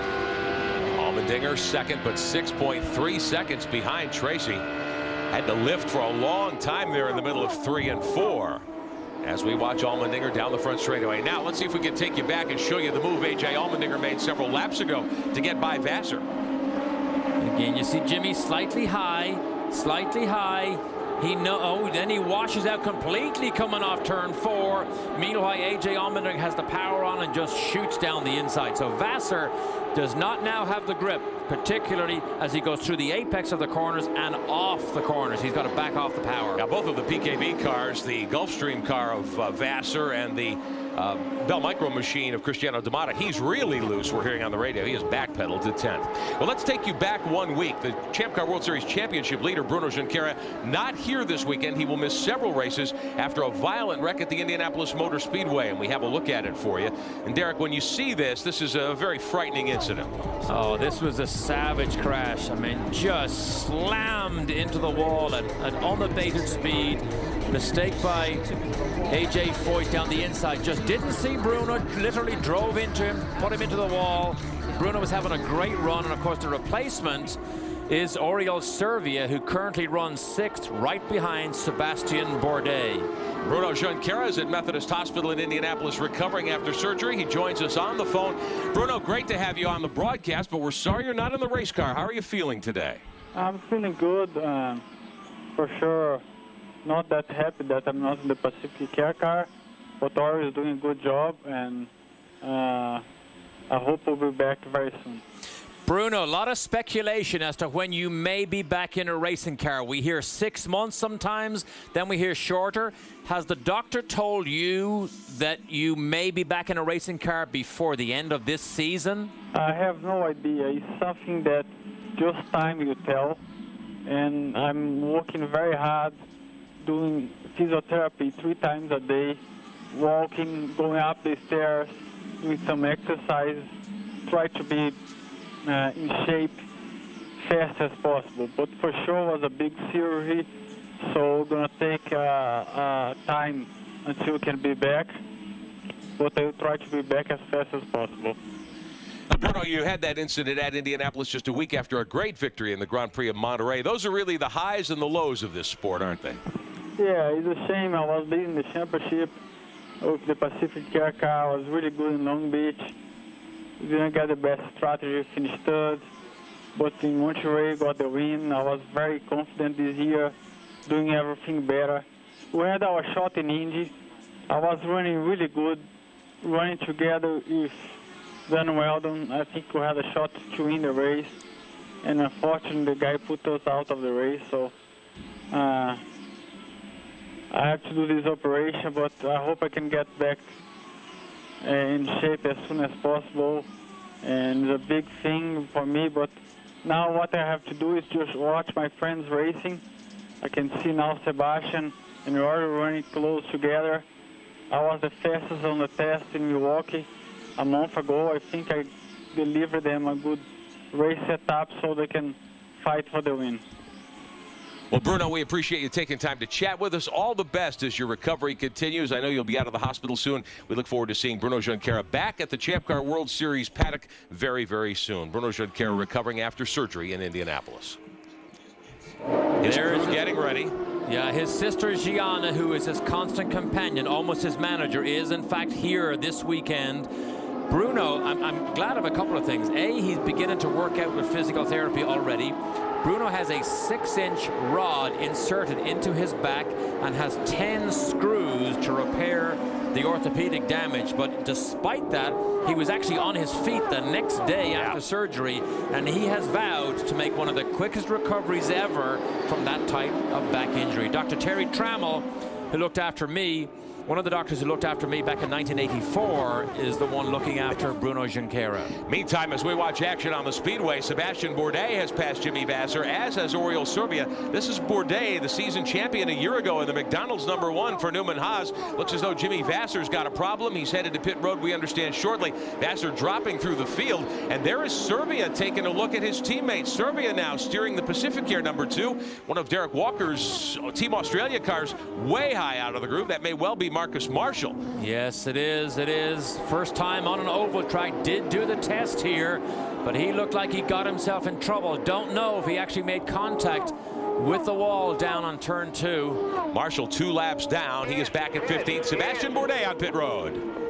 Allmendinger second, but 6.3 seconds behind Tracy. Had to lift for a long time there in the middle of 3 and 4. As we watch Allmendinger down the front straightaway. Now let's see if we can take you back and show you the move A.J. Allmendinger made several laps ago to get by Vasser. Again, you see Jimmy slightly high, slightly high. Then he washes out completely coming off turn 4. Meanwhile, A.J. Allmendinger has the power on and just shoots down the inside. So Vasser does not now have the grip, particularly as he goes through the apex of the corners and off the corners. He's got to back off the power. Now, both of the PKV cars, the Gulfstream car of Vasser and the Bell Micro machine of Cristiano D'Amata, he's really loose. We're hearing on the radio. He has backpedaled to 10th. Well, let's take you back 1 week. The Champ Car World Series championship leader, Bruno Junqueira, not here this weekend. He will miss several races after a violent wreck at the Indianapolis Motor Speedway, and we have a look at it for you. And Derek, when you see this, this is a very frightening incident. Oh, this was a savage crash. I mean, just slammed into the wall at unabated speed. Mistake by A.J. Foyt down the inside. Just didn't see Bruno, literally drove into him, put him into the wall. Bruno was having a great run, and of course the replacement is Oriol Servia, who currently runs 6th right behind Sebastian Bourdais. Bruno Junqueira is at Methodist Hospital in Indianapolis recovering after surgery. He joins us on the phone. Bruno, great to have you on the broadcast, but we're sorry you're not in the race car. How are you feeling today? I'm feeling good, for sure. Not that happy that I'm not in the Pacific Air car, but Oriol is doing a good job, and I hope we'll be back very soon. Bruno, a lot of speculation as to when you may be back in a racing car. We hear 6 months sometimes, then we hear shorter. Has the doctor told you that you may be back in a racing car before the end of this season? I have no idea. It's something that just time will tell. And I'm working very hard, doing physiotherapy 3 times a day, walking, going up the stairs, doing some exercise, try to be in shape fast as possible. But for sure it was a big surgery, so we're going to take time until we can be back. But I will try to be back as fast as possible. Bruno, you had that incident at Indianapolis just a week after a great victory in the Grand Prix of Monterey. Those are really the highs and the lows of this sport, aren't they? Yeah, it's a shame. I was leading the championship with the Pacific Care car. I was really good in Long Beach. Didn't get the best strategy, finished third. But in Monterey, got the win. I was very confident this year, doing everything better. We had our shot in Indy. I was running really good, running together with Dan Weldon. I think we had a shot to win the race. And unfortunately, the guy put us out of the race. So I have to do this operation, but I hope I can get back in shape as soon as possible. And it's a big thing for me, but now what I have to do is just watch my friends racing. I can see now Sebastian and Rory running close together. I was the fastest on the test in Milwaukee a month ago. I think I delivered them a good race setup so they can fight for the win. Well, Bruno, we appreciate you taking time to chat with us. All the best as your recovery continues. I know you'll be out of the hospital soon. We look forward to seeing Bruno Junqueira back at the Champ Car World Series paddock very, very soon. Bruno Junqueira recovering after surgery in Indianapolis. His crew's getting ready. Yeah, his sister Gianna, who is his constant companion, almost his manager, is in fact here this weekend. Bruno, I'm glad of a couple of things. A, he's beginning to work out with physical therapy already. Bruno has a 6-inch rod inserted into his back and has 10 screws to repair the orthopedic damage. But despite that, he was actually on his feet the next day after surgery, and he has vowed to make one of the quickest recoveries ever from that type of back injury. Dr. Terry Trammell, who looked after me, one of the doctors who looked after me back in 1984, is the one looking after Bruno Junqueira. Meantime, as we watch action on the Speedway, Sebastian Bourdais has passed Jimmy Vasser, as has Oriol Servia. This is Bourdais, the season champion a year ago in the McDonald's #1 for Newman Haas. Looks as though Jimmy Vasser's got a problem. He's headed to pit road, we understand, shortly. Vasser dropping through the field. And there is Servia taking a look at his teammate. Servia now steering the Pacific Care #2. One of Derek Walker's Team Australia cars way high out of the group. That may well be Marcus Marshall. Yes, it is. It is. First time on an oval track. Did do the test here, but he looked like he got himself in trouble. Don't know if he actually made contact with the wall down on turn 2. Marshall 2 laps down. He is back at 15th. Sebastian Bourdais on pit road.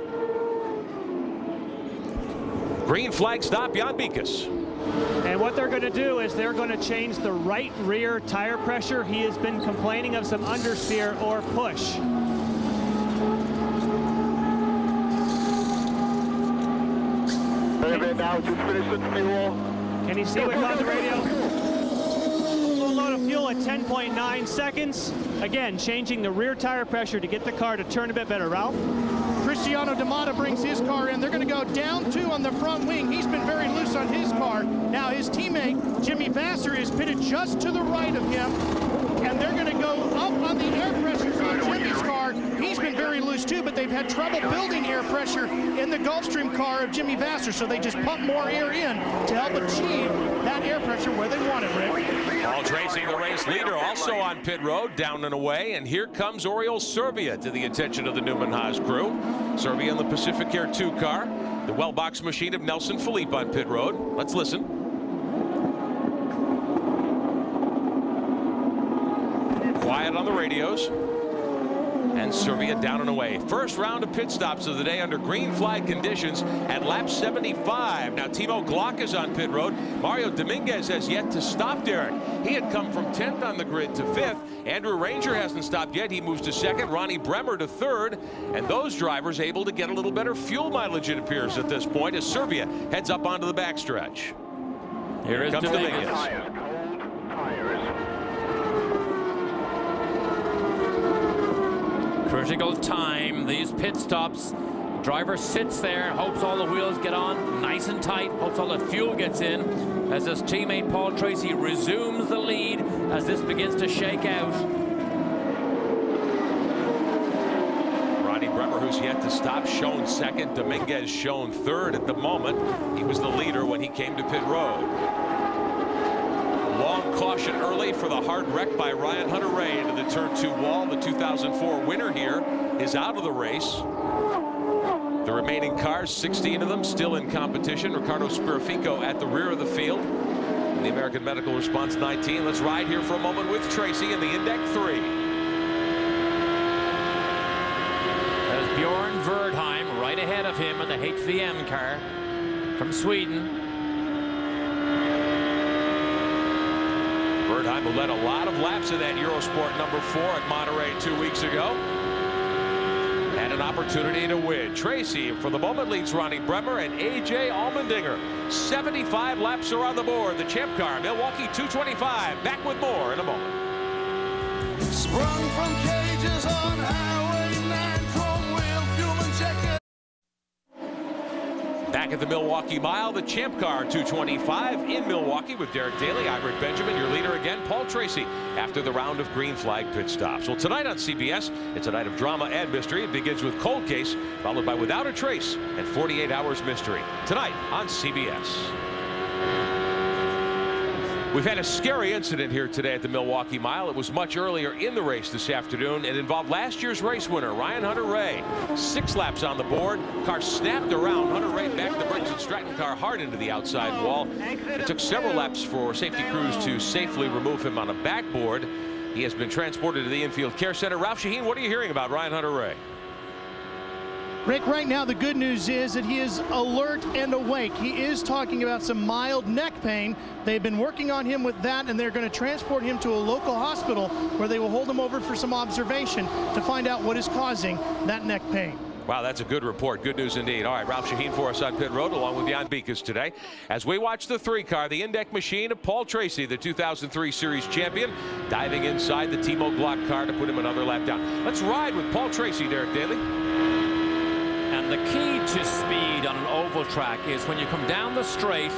Green flag stop, Jan Beekes. And what they're going to do is they're going to change the right rear tire pressure. He has been complaining of some understeer or push. Now just finished with the fuel. Can you see what's on the radio? Full load of fuel at 10.9 seconds. Again, changing the rear tire pressure to get the car to turn a bit better. Ralph? Cristiano D'Amata brings his car in. They're going to go down 2 on the front wing. He's been very loose on his car. Now his teammate, Jimmy Vasser, is pitted just to the right of him. And they're going to go up on the air pressures on Jimmy's car. He's been very loose too, but they've had trouble building air pressure in the Gulfstream car of Jimmy Vasser, so they just pump more air in to help achieve that air pressure where they want it, Rick. Paul's racing the race leader, also on pit road, down and away, and here comes Oriol Servia to the attention of the Newman Haas crew. Servia in the Pacific Care 2 car, the well-boxed machine of Nelson Philippe on pit road. Let's listen. Quiet on the radios. and Serbia down and away. First round of pit stops of the day under green flag conditions at lap 75. Now Timo Glock is on pit road. Mario Dominguez has yet to stop, Derek. He had come from 10th on the grid to 5th. Andrew Ranger hasn't stopped yet. He moves to 2nd. Ronnie Bremer to 3rd. And those drivers able to get a little better fuel mileage, it appears, at this point, as Serbia heads up onto the backstretch. Here is comes Dominguez. Critical time, these pit stops. Driver sits there, hopes all the wheels get on nice and tight, hopes all the fuel gets in as his teammate Paul Tracy resumes the lead as this begins to shake out. Ronnie Bremer, who's yet to stop, shown 2nd. Dominguez shown 3rd at the moment. He was the leader when he came to pit road. Long caution early for the hard wreck by Ryan Hunter-Reay into the turn 2 wall. The 2004 winner here is out of the race. The remaining cars, 16 of them, still in competition. Ricardo Spirafico at the rear of the field. The American Medical Response 19. Let's ride here for a moment with Tracy in the Index 3. There's Bjorn Verdheim right ahead of him in the HVM car from Sweden. Verdheim who led a lot of laps in that Eurosport number 4 at Monterey 2 weeks ago. Had an opportunity to win. Tracy, for the moment, leads Ronnie Bremer and A.J. Allmendinger. 75 laps are on the board. The champ car, Milwaukee 225. Back with more in a moment. Sprung from cages on Highway 9, chrome wheel, fuel injector. Back at the Milwaukee Mile, the champ car 225 in Milwaukee with Derek Daly. I'm Rick Benjamin, your leader again, Paul Tracy, after the round of green flag pit stops. Well, tonight on CBS, it's a night of drama and mystery. It begins with Cold Case, followed by Without a Trace and 48 Hours Mystery. Tonight on CBS. We've had a scary incident here today at the Milwaukee Mile. It was much earlier in the race this afternoon. It involved last year's race winner, Ryan Hunter-Reay. 6 laps on the board. Car snapped around. Hunter-Reay backed the Briggs & Stratton car hard into the outside wall. It took several laps for safety crews to safely remove him on a backboard. He has been transported to the infield care center. Ralph Sheheen, what are you hearing about Ryan Hunter-Reay? Rick, right now the good news is that he is alert and awake. He is talking about some mild neck pain. They've been working on him with that, and they're going to transport him to a local hospital where they will hold him over for some observation to find out what is causing that neck pain. Wow, that's a good report. Good news indeed. All right, Ralph Sheheen for us on pit road, along with Jan Beekes today. As we watch the 3 car, the Index machine of Paul Tracy, the 2003 Series champion, diving inside the Timo Glock car to put him another lap down. Let's ride with Paul Tracy, Derek Daly. And the key to speed on an oval track is when you come down the straight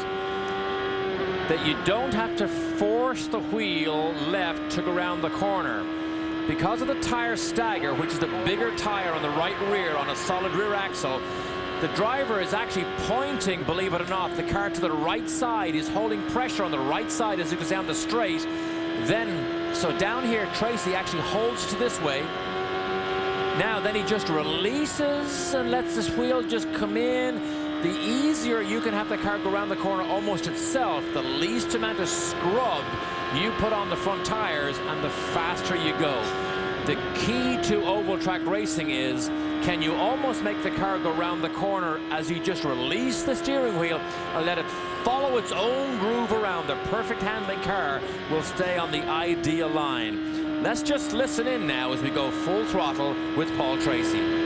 that you don't have to force the wheel left to go around the corner. Because of the tire stagger, which is the bigger tire on the right rear on a solid rear axle, the driver is actually pointing, believe it or not, the car to the right side. Is holding pressure on the right side as it goes down the straight. Then, so down here, Tracy actually holds to this way. Now, then he just releases and lets this wheel just come in. The easier you can have the car go around the corner almost itself, the least amount of scrub you put on the front tires and the faster you go. The key to oval track racing is, can you almost make the car go around the corner as you just release the steering wheel and let it follow its own groove around. The perfect handling car will stay on the ideal line. Let's just listen in now as we go full throttle with Paul Tracy.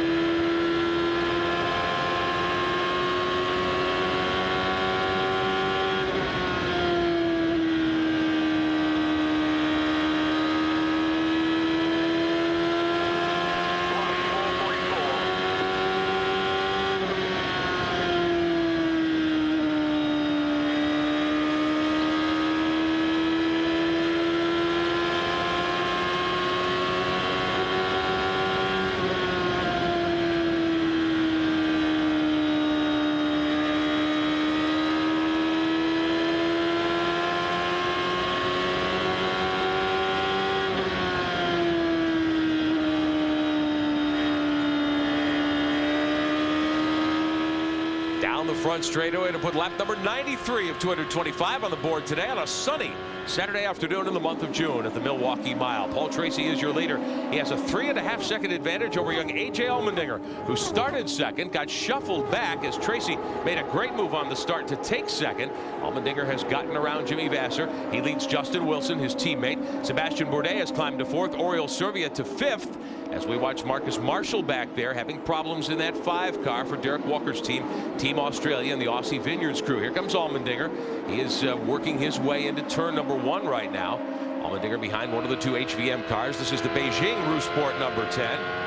Down the front straightaway to put lap number 93 of 225 on the board today on a sunny Saturday afternoon in the month of June at the Milwaukee Mile. Paul Tracy is your leader. He has a 3.5-second advantage over young A.J. Allmendinger, who started second, got shuffled back as Tracy made a great move on the start to take second. Allmendinger has gotten around Jimmy Vasser. He leads Justin Wilson, his teammate. Sebastian Bourdais has climbed to 4th. Oriol Servia to 5th. As we watch Marcus Marshall back there having problems in that 5 car for Derek Walker's team, Team Australia and the Aussie Vineyards crew. Here comes Allmendinger. He is working his way into turn number 1 right now. Allmendinger behind one of the 2 HVM cars. This is the Beijing Rousport number 10.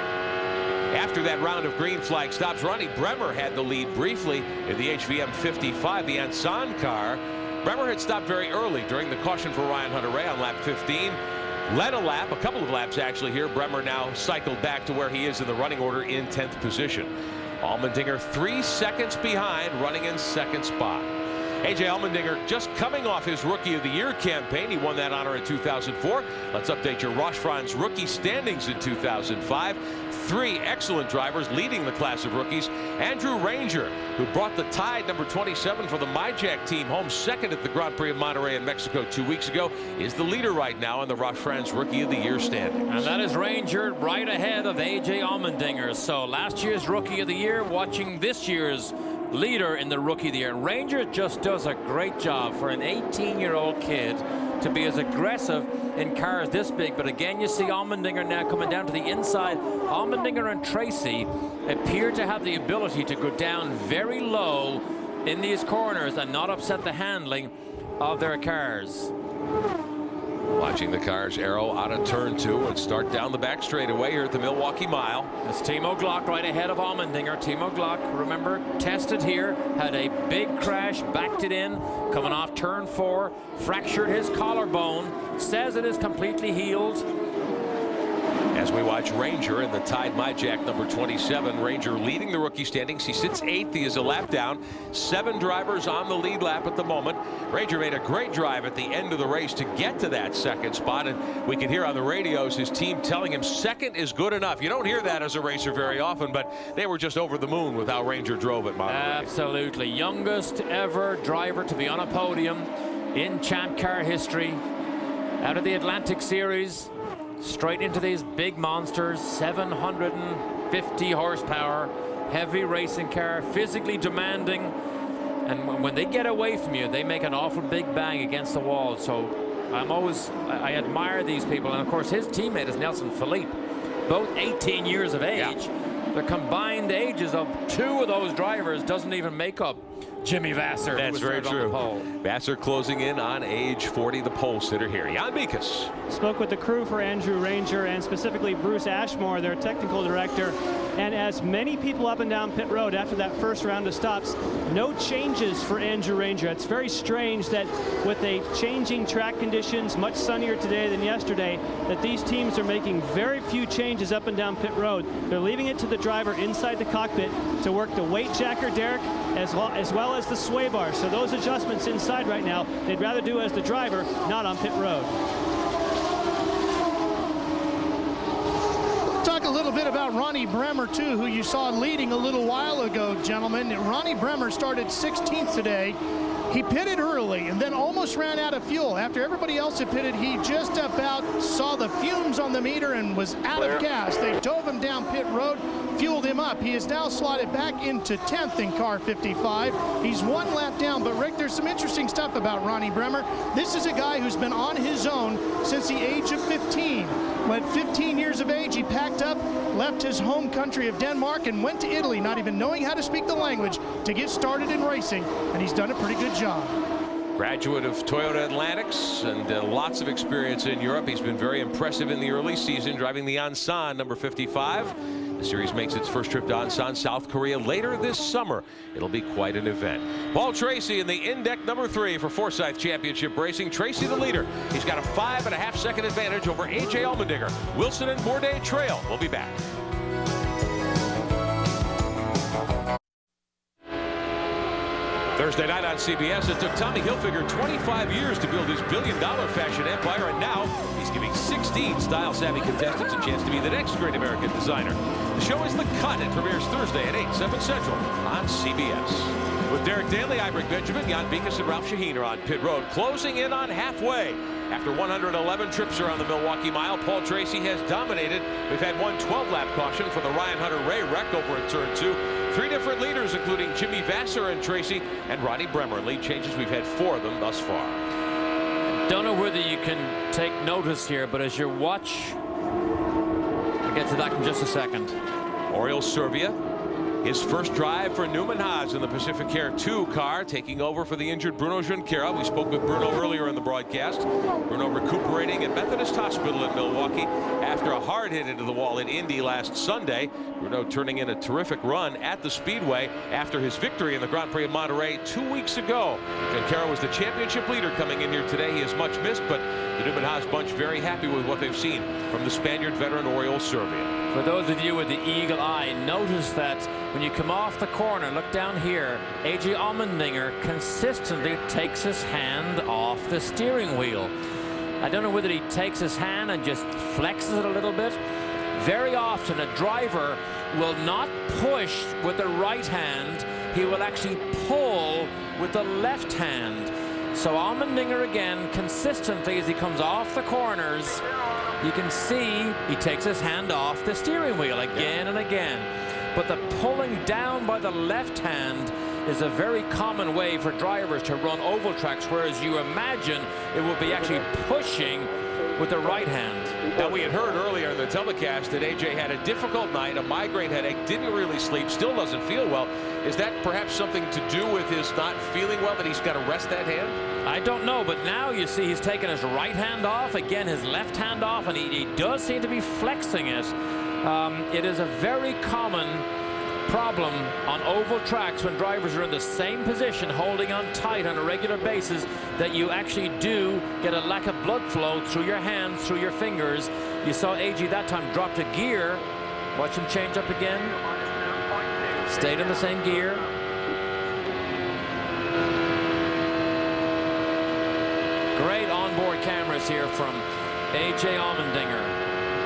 After that round of green flag stops, Ronnie Bremer had the lead briefly in the HVM 55, the Ansan car. Bremer had stopped very early during the caution for Ryan Hunter-Reay on lap 15. Led a lap, a couple of laps actually here. Bremer now cycled back to where he is in the running order in 10th position. Allmendinger 3 seconds behind, running in 2nd spot. A.J. Allmendinger just coming off his Rookie of the Year campaign. He won that honor in 2004. Let's update your Roush Fron's rookie standings in 2005. 3 excellent drivers leading the class of rookies. Andrew Ranger, who brought the Tide number 27 for the MyJack team home second at the Grand Prix of Monterey in Mexico 2 weeks ago, is the leader right now in the Roush Fron's Rookie of the Year standings. And that is Ranger right ahead of A.J. Allmendinger. So last year's Rookie of the Year watching this year's leader in the Rookie of the Year. And Ranger just does a great job for an 18-year-old kid to be as aggressive in cars this big. But again, you see Allmendinger now coming down to the inside. Allmendinger and Tracy appear to have the ability to go down very low in these corners and not upset the handling of their cars. Watching the cars arrow out of turn 2 and start down the back straightaway here at the Milwaukee Mile. It's Timo Glock right ahead of Allmendinger. Timo Glock, remember, tested here, had a big crash, backed it in, coming off turn 4, fractured his collarbone, says it is completely healed. As we watch Ranger in the Tide MyJack number 27, Ranger leading the rookie standings. He sits 8th. He is a lap down. 7 drivers on the lead lap at the moment. Ranger made a great drive at the end of the race to get to that 2nd spot, and we can hear on the radios his team telling him 2nd is good enough. You don't hear that as a racer very often, but they were just over the moon with how Ranger drove at Monterey. Absolutely. Youngest ever driver to be on a podium in Champ Car history. Out of the Atlantic Series, straight into these big monsters, 750 horsepower, heavy racing car, physically demanding. And when they get away from you, they make an awful big bang against the wall. So I admire these people. And of course, his teammate is Nelson Philippe, both 18 years of age. Yeah. The combined ages of 2 of those drivers doesn't even make up Jimmy Vasser. That's very true. Vasser closing in on age 40, the pole sitter here. Jan Beekes. Spoke with the crew for Andrew Ranger and specifically Bruce Ashmore, their technical director. And as many people up and down pit road after that first round of stops, no changes for Andrew Ranger. It's very strange that with a changing track conditions, much sunnier today than yesterday, that these teams are making very few changes up and down pit road. They're leaving it to the driver inside the cockpit to work the weight jacker, Derek, as well as the sway bar. So those adjustments inside right now, they'd rather do as the driver, not on pit road. Talk a little bit about Ronnie Bremer, too, who you saw leading a little while ago, gentlemen. Ronnie Bremer started 16th today. He pitted early and then almost ran out of fuel. After everybody else had pitted, he just about saw the fumes on the meter and was out of gas. They dove him down pit road, fueled him up. He is now slotted back into 10th in car 55. He's 1 lap down, but Rick, there's some interesting stuff about Ronnie Bremer. This is a guy who's been on his own since the age of 15. At 15 years of age, he packed up, left his home country of Denmark and went to Italy, not even knowing how to speak the language, to get started in racing, and he's done a pretty good job. Graduate of Toyota Atlantics and lots of experience in Europe. He's been very impressive in the early season, driving the Ansan number 55. The series makes its first trip to Ansan, South Korea later this summer. It'll be quite an event. Paul Tracy in the Indeck number 3 for Forsyth Championship Racing. Tracy the leader. He's got a 5.5-second advantage over A.J. Allmendinger. Wilson and Bourdais trail. We'll be back. Thursday night on CBS, it took Tommy Hilfiger 25 years to build his billion-dollar fashion empire, and now he's giving 16 style-savvy contestants a chance to be the next great American designer. The show is The Cut. It premieres Thursday at 8, 7 Central on CBS. With Derek Daly, I'm Rick Benjamin, Jan Beekes, and Ralph Sheheen are on pit road, closing in on halfway. After 111 trips around the Milwaukee Mile, Paul Tracy has dominated. We've had one 12-lap caution for the Ryan Hunter-Ray wreck over at turn 2. 3 different leaders, including Jimmy Vasser and Tracy and Ronnie Bremer. Lead changes, we've had 4 of them thus far. Don't know whether you can take notice here, but as you watch, I'll get to that in just a second. Oriol Servia, his first drive for Newman Haas in the Pacific Air 2 car, taking over for the injured Bruno Junqueira. We spoke with Bruno earlier in the broadcast. Bruno recuperating at Methodist Hospital in Milwaukee after a hard hit into the wall at Indy last Sunday. Bruno turning in a terrific run at the Speedway after his victory in the Grand Prix of Monterey 2 weeks ago. Junqueira was the championship leader coming in here today. He is much missed, but the Newman Haas bunch very happy with what they've seen from the Spaniard veteran Oriol Servia. For those of you with the eagle eye, notice that when you come off the corner, look down here, A.J. Allmendinger consistently takes his hand off the steering wheel. I don't know whether he takes his hand and just flexes it a little bit. Very often a driver will not push with the right hand. He will actually pull with the left hand. So Allmendinger again, consistently as he comes off the corners, you can see he takes his hand off the steering wheel again and again. But the pulling down by the left hand is a very common way for drivers to run oval tracks, whereas you imagine it would be actually pushing with the right hand. Now, we had heard earlier in the telecast that AJ had a difficult night, a migraine headache, didn't really sleep, still doesn't feel well. Is that perhaps something to do with his not feeling well, that he's got to rest that hand? I don't know, but now you see he's taken his right hand off, again his left hand off, and he does seem to be flexing it. It is a very common problem on oval tracks when drivers are in the same position, holding on tight on a regular basis, that you actually do get a lack of blood flow through your hands, through your fingers. You saw AJ that time dropped a gear. Watch him change up again. Stayed in the same gear. Great onboard cameras here from A.J. Allmendinger.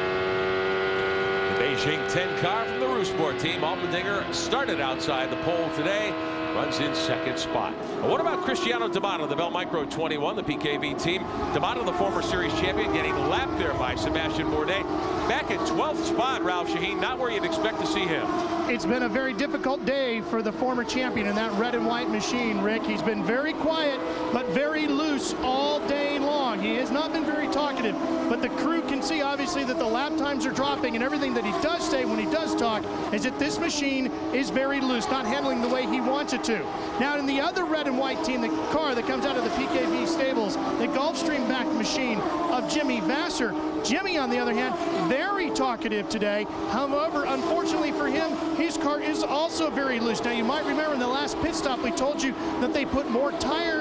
The Beijing 10 car from the Rousport team. Allmendinger started outside the pole today. Runs in second spot. Well, what about Cristiano D'Amato, the Bell Micro 21, the PKV team? D'Amato, the former series champion, getting lapped there by Sebastian Bourdais. Back at 12th spot, Ralph Sheheen, not where you'd expect to see him. It's been a very difficult day for the former champion in that red and white machine, Rick. He's been very quiet, but very loose all day long. He has not been very talkative, but the crew can see, obviously, that the lap times are dropping, and everything that he does say when he does talk is that this machine is very loose, not handling the way he wants it to. Now, in the other red and white team, the car that comes out of the PKV stables, the Gulfstream-backed machine of Jimmy Vasser. Jimmy, on the other hand, very talkative today. However, unfortunately for him, his car is also very loose. Now, you might remember in the last pit stop, we told you that they put more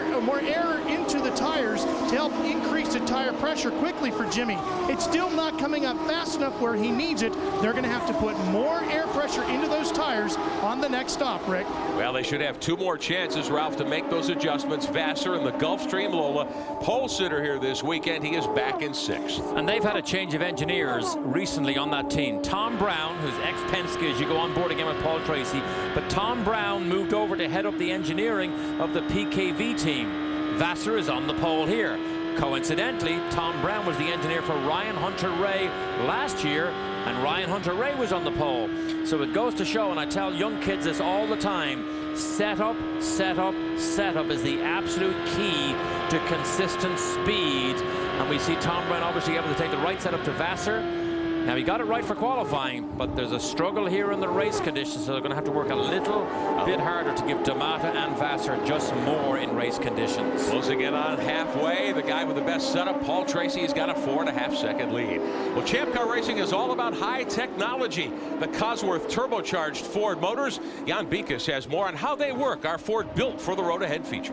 air into the tires to help increase the tire pressure quickly for Jimmy. It's still not coming up fast enough where he needs it. They're going to have to put more air pressure into those tires on the next stop, Rick. Well, they should have 2 more chances, Ralph, to make those adjustments. Vasser and the Gulfstream Lola, pole sitter here this weekend. He is back in 6th. And they've had a change of engineers recently on that team. Tom Brown, who's ex-Penske, as you go on board again with Paul Tracy, but Tom Brown moved over to head up the engineering of the PKV team. Vasser is on the pole here. Coincidentally, Tom Brown was the engineer for Ryan Hunter-Ray last year, and Ryan Hunter-Ray was on the pole. So it goes to show, and I tell young kids this all the time, setup, setup, setup is the absolute key to consistent speed. And we see Tom Brown obviously able to take the right setup to Vasser. Now, he got it right for qualifying, but there's a struggle here in the race conditions, so they're going to have to work a little bit harder to give D'Amato and Vasser just more in race conditions. Closing in on halfway, the guy with the best setup, Paul Tracy, has got a 4.5-second lead. Well, Champ Car Racing is all about high technology. The Cosworth turbocharged Ford motors. Jan Beekes has more on how they work. Our Ford Built for the Road Ahead feature.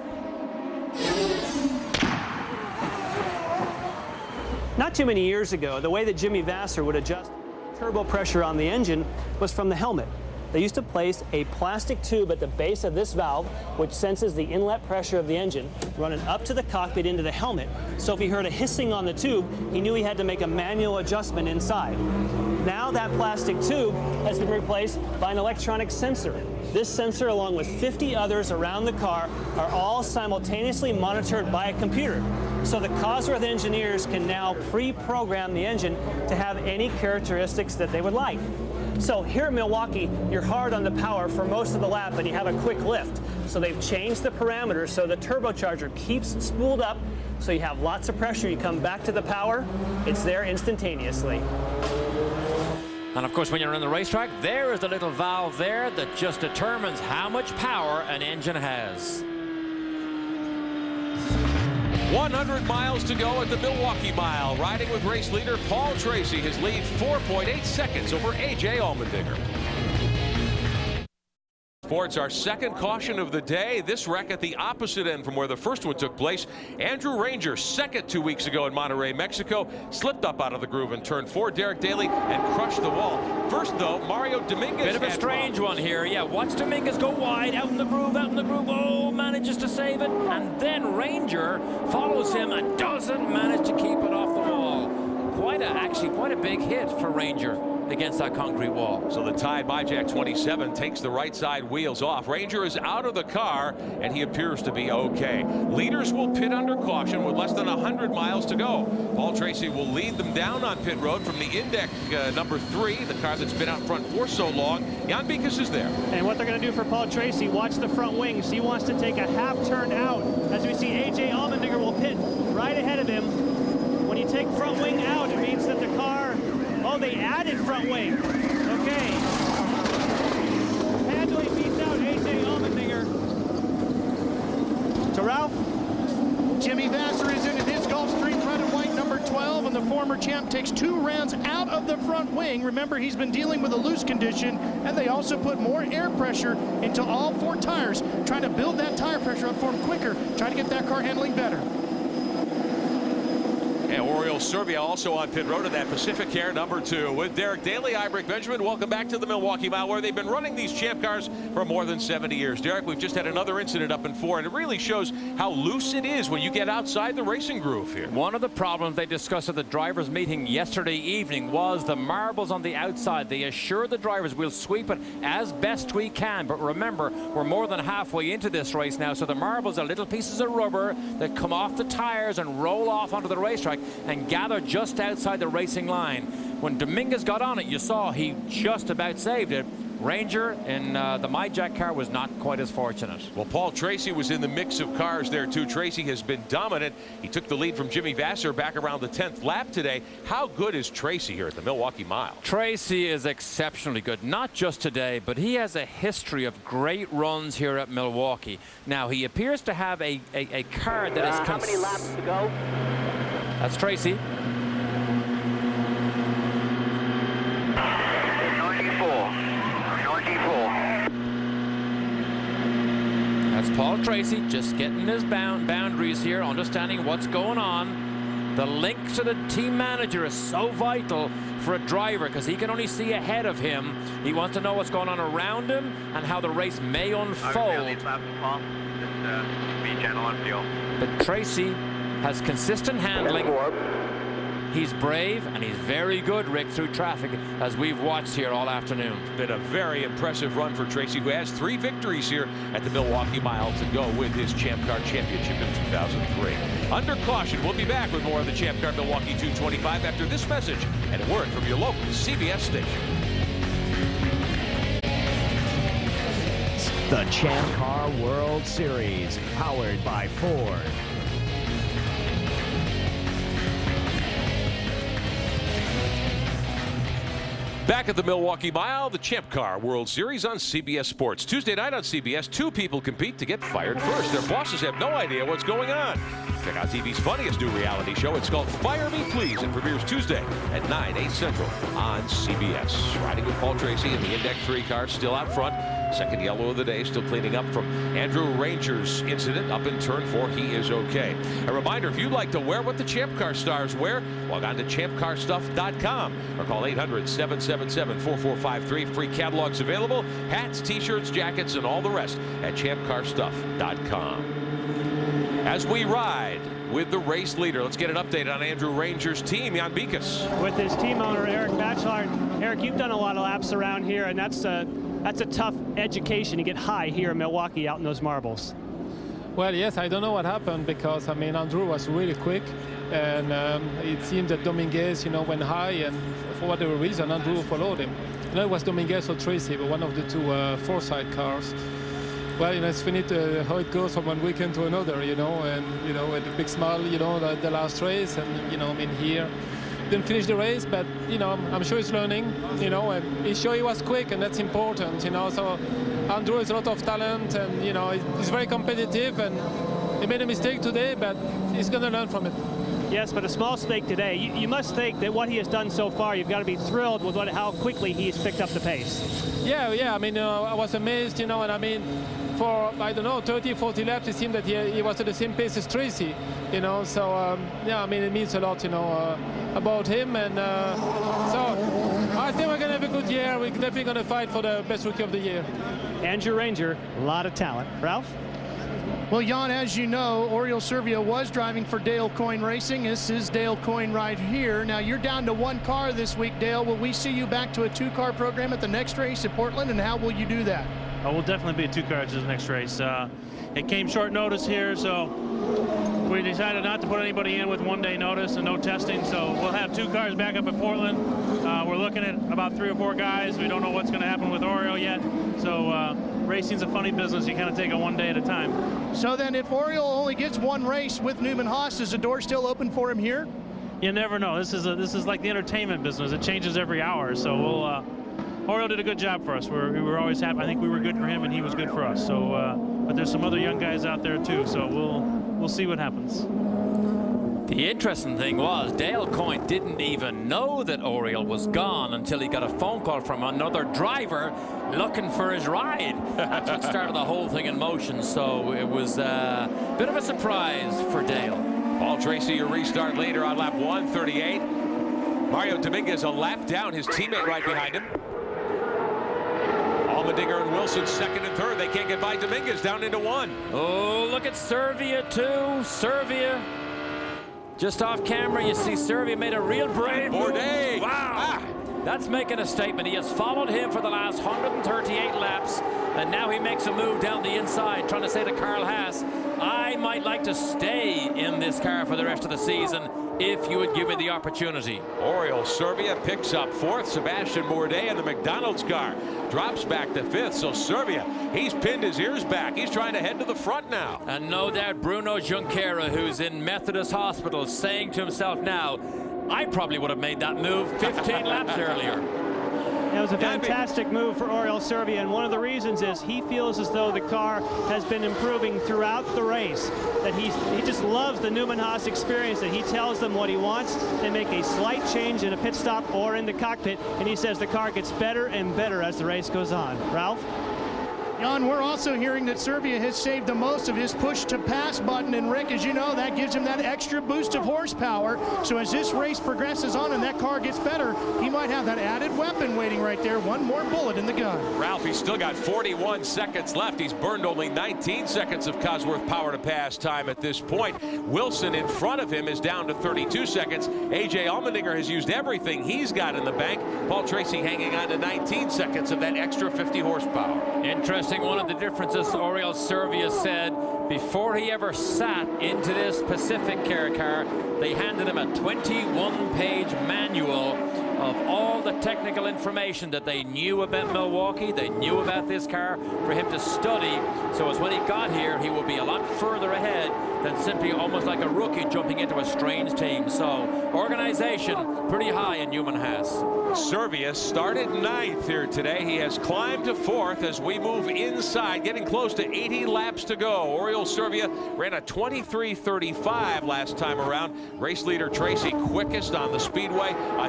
Not too many years ago, the way that Jimmy Vasser would adjust turbo pressure on the engine was from the helmet. They used to place a plastic tube at the base of this valve, which senses the inlet pressure of the engine, running up to the cockpit into the helmet. So if he heard a hissing on the tube, he knew he had to make a manual adjustment inside. Now that plastic tube has been replaced by an electronic sensor. This sensor, along with 50 others around the car, are all simultaneously monitored by a computer. So the Cosworth engineers can now pre-program the engine to have any characteristics that they would like. So here at Milwaukee, you're hard on the power for most of the lap and you have a quick lift. So they've changed the parameters so the turbocharger keeps spooled up, so you have lots of pressure. You come back to the power, it's there instantaneously. And of course, when you're on the racetrack, there is a little valve there that just determines how much power an engine has. 100 miles to go at the Milwaukee Mile. Riding with race leader Paul Tracy. His lead 4.8 seconds over A.J. Allmendinger. Sports, our second caution of the day. This wreck at the opposite end from where the first one took place. Andrew Ranger, second 2 weeks ago in Monterrey, Mexico, slipped up out of the groove and turned for Derek Daly and crushed the wall. First, though, Mario Dominguez. Bit of a strange one here. Yeah, watch Dominguez go wide, out in the groove, out in the groove. Oh, manages to save it. And then Ranger follows him and doesn't manage to keep it off the wall. Actually quite a big hit for Ranger against that concrete wall. So the Tide Myjack 27 takes the right side wheels off. Ranger is out of the car, and he appears to be okay. Leaders will pit under caution with less than 100 miles to go. Paul Tracy will lead them down on pit road from the Index number 3, the car that's been out front for so long. Jan Beekes is there. And what they're going to do for Paul Tracy, watch the front wings. He wants to take a half turn out. As we see, A.J. Allmendinger will pit right ahead of him. When you take front wing out, it means that the car, oh, they added front wing. Okay. Handling beats out A.J. Allmendinger. To Ralph. Jimmy Vasser is in his Gulfstream red and white number 12, and the former champ takes 2 rounds out of the front wing. Remember, he's been dealing with a loose condition, and they also put more air pressure into all 4 tires, trying to build that tire pressure up for him quicker, trying to get that car handling better. And Oriol Servia also on pit road in that Pacific Air number 2 with Derek Daly. Ibrick Benjamin, welcome back to the Milwaukee Mile, where they've been running these champ cars for more than 70 years. Derek, we've just had another incident up in 4, and it really shows how loose it is when you get outside the racing groove here. One of the problems they discussed at the drivers' meeting yesterday evening was the marbles on the outside. They assured the drivers we'll sweep it as best we can, but remember, we're more than halfway into this race now, so the marbles are little pieces of rubber that come off the tires and roll off onto the racetrack and gather just outside the racing line. When Dominguez got on it, you saw he just about saved it. Ranger in the Myjack car was not quite as fortunate. Well, Paul Tracy was in the mix of cars there too. Tracy has been dominant. He took the lead from Jimmy Vasser back around the 10th lap today. How good is Tracy here at the Milwaukee Mile? Tracy is exceptionally good, not just today, but he has a history of great runs here at Milwaukee. Now, he appears to have a car that is... How many laps to go? That's Tracy. 94. That's Paul Tracy just getting his boundaries here, understanding what's going on. The link to the team manager is so vital for a driver because he can only see ahead of him. He wants to know what's going on around him and how the race may unfold. Be gentle on fuel. But Tracy has consistent handling. He's brave and he's very good, Rick, through traffic, as we've watched here all afternoon. Been a very impressive run for Tracy, who has 3 victories here at the Milwaukee Mile to go with his Champ Car Championship in 2003. Under caution, we'll be back with more of the Champ Car Milwaukee 225 after this message and a word from your local CBS station. The Champ Car World Series, powered by Ford. Back at the Milwaukee Mile, the Champ Car World Series on CBS Sports. Tuesday night on CBS, 2 people compete to get fired first. Their bosses have no idea what's going on. Check out TV's funniest new reality show. It's called Fire Me Please and premieres Tuesday at 9, 8 Central on CBS. Riding with Paul Tracy in the Index 3 car, still out front. Second yellow of the day, still cleaning up from Andrew Ranger's incident up in turn 4. He is okay. A reminder, if you'd like to wear what the Champ Car stars wear, log on to champcarstuff.com or call 800-777-4453. Free catalogs available, hats, t-shirts, jackets, and all the rest at champcarstuff.com. As we ride with the race leader. Let's get an update on Andrew Ranger's team, Jan Beekes. With his team owner, Eric Bachelard. Eric, you've done a lot of laps around here, and that's a tough education to get high here in Milwaukee out in those marbles. Well, yes, I don't know what happened because, I mean, Andrew was really quick, and it seemed that Dominguez, went high, and for whatever reason, Andrew followed him. It was Dominguez or Tracy, but one of the two Forsythe cars. Well, it's funny how it goes from one weekend to another, and, with a big smile, the last race, and, I mean, here. Didn't finish the race, but, I'm sure he's learning, and he's sure he was quick, and that's important, so Andrew has a lot of talent, and, he's very competitive, and he made a mistake today, but he's going to learn from it. Yes, but a small mistake today. You must think that what he has done so far, you've got to be thrilled with how quickly he's picked up the pace. Yeah, I mean, I was amazed, and I mean, for, I don't know, 30, 40 laps, it seemed that he was at the same pace as Tracy, so, yeah, I mean, it means a lot, about him, and so I think we're going to have a good year. We're definitely going to fight for the best rookie of the year. Andrew Ranger, a lot of talent. Ralph? Well, Jan, as you know, Oriol Servia was driving for Dale Coyne Racing. This is Dale Coyne right here. Now, you're down to one car this week, Dale. Will we see you back to a two-car program at the next race at Portland, and how will you do that? Oh, we'll definitely be a two-car to the next race. It came short notice here, so we decided not to put anybody in with one-day notice and no testing, so we'll have two cars back up at Portland. We're looking at about 3 or 4 guys. We don't know what's going to happen with Oriol yet, so racing's a funny business. You kind of take it one day at a time. So then if Oriol only gets one race with Newman Haas, is the door still open for him here? You never know. This is like the entertainment business. It changes every hour, so we'll Oriol did a good job for us. We were always happy. I think we were good for him, and he was good for us. So, but there's some other young guys out there too. So we'll see what happens. The interesting thing was Dale Coyne didn't even know that Oriol was gone until he got a phone call from another driver looking for his ride. That's what started the whole thing in motion. So it was a bit of a surprise for Dale. Paul Tracy, a restart later on lap 138. Mario Dominguez a lap down, his teammate right behind him. Allmendinger and Wilson second and third. They can't get by Dominguez, down into 1. Oh, look at Servia too. Servia just off camera. You see Servia made a real brave move. Bourdais. Wow. That's making a statement. He has followed him for the last 138 laps, and now he makes a move down the inside, trying to say to Carl Haas, I might like to stay in this car for the rest of the season if you would give me the opportunity. Oriol Servia picks up 4th. Sebastian Bourdais in the McDonald's car drops back to 5th. So Servia, he's pinned his ears back. He's trying to head to the front now. And no doubt Bruno Junqueira, who's in Methodist Hospital, saying to himself now, I probably would have made that move 15 laps earlier. That was a fantastic move for Oriol Servia, and one of the reasons is he feels as though the car has been improving throughout the race, that he just loves the Newman Haas experience, that he tells them what he wants. They make a slight change in a pit stop or in the cockpit, and he says the car gets better and better as the race goes on. Ralph? Jan, we're also hearing that Servia has saved the most of his push-to-pass button, and Rick, as you know, that gives him that extra boost of horsepower. So as this race progresses on and that car gets better, he might have that added weapon waiting right there, one more bullet in the gun. Ralph, he's still got 41 seconds left. He's burned only 19 seconds of Cosworth power-to-pass time at this point. Wilson in front of him is down to 32 seconds. A.J. Allmendinger has used everything he's got in the bank. Paul Tracy hanging on to 19 seconds of that extra 50 horsepower. Interesting. One of the differences Oriol Servia said before he ever sat into this Pacific Care car, they handed him a 21-page manual of all the technical information that they knew about Milwaukee, they knew about this car, for him to study. So as when he got here, he will be a lot further ahead than simply almost like a rookie jumping into a strange team. So organization pretty high in Newman Haas. Servia started 9th here today. He has climbed to 4th as we move inside, getting close to 80 laps to go. Oriol Servia ran a 23:35 last time around. Race leader Tracy quickest on the speedway, a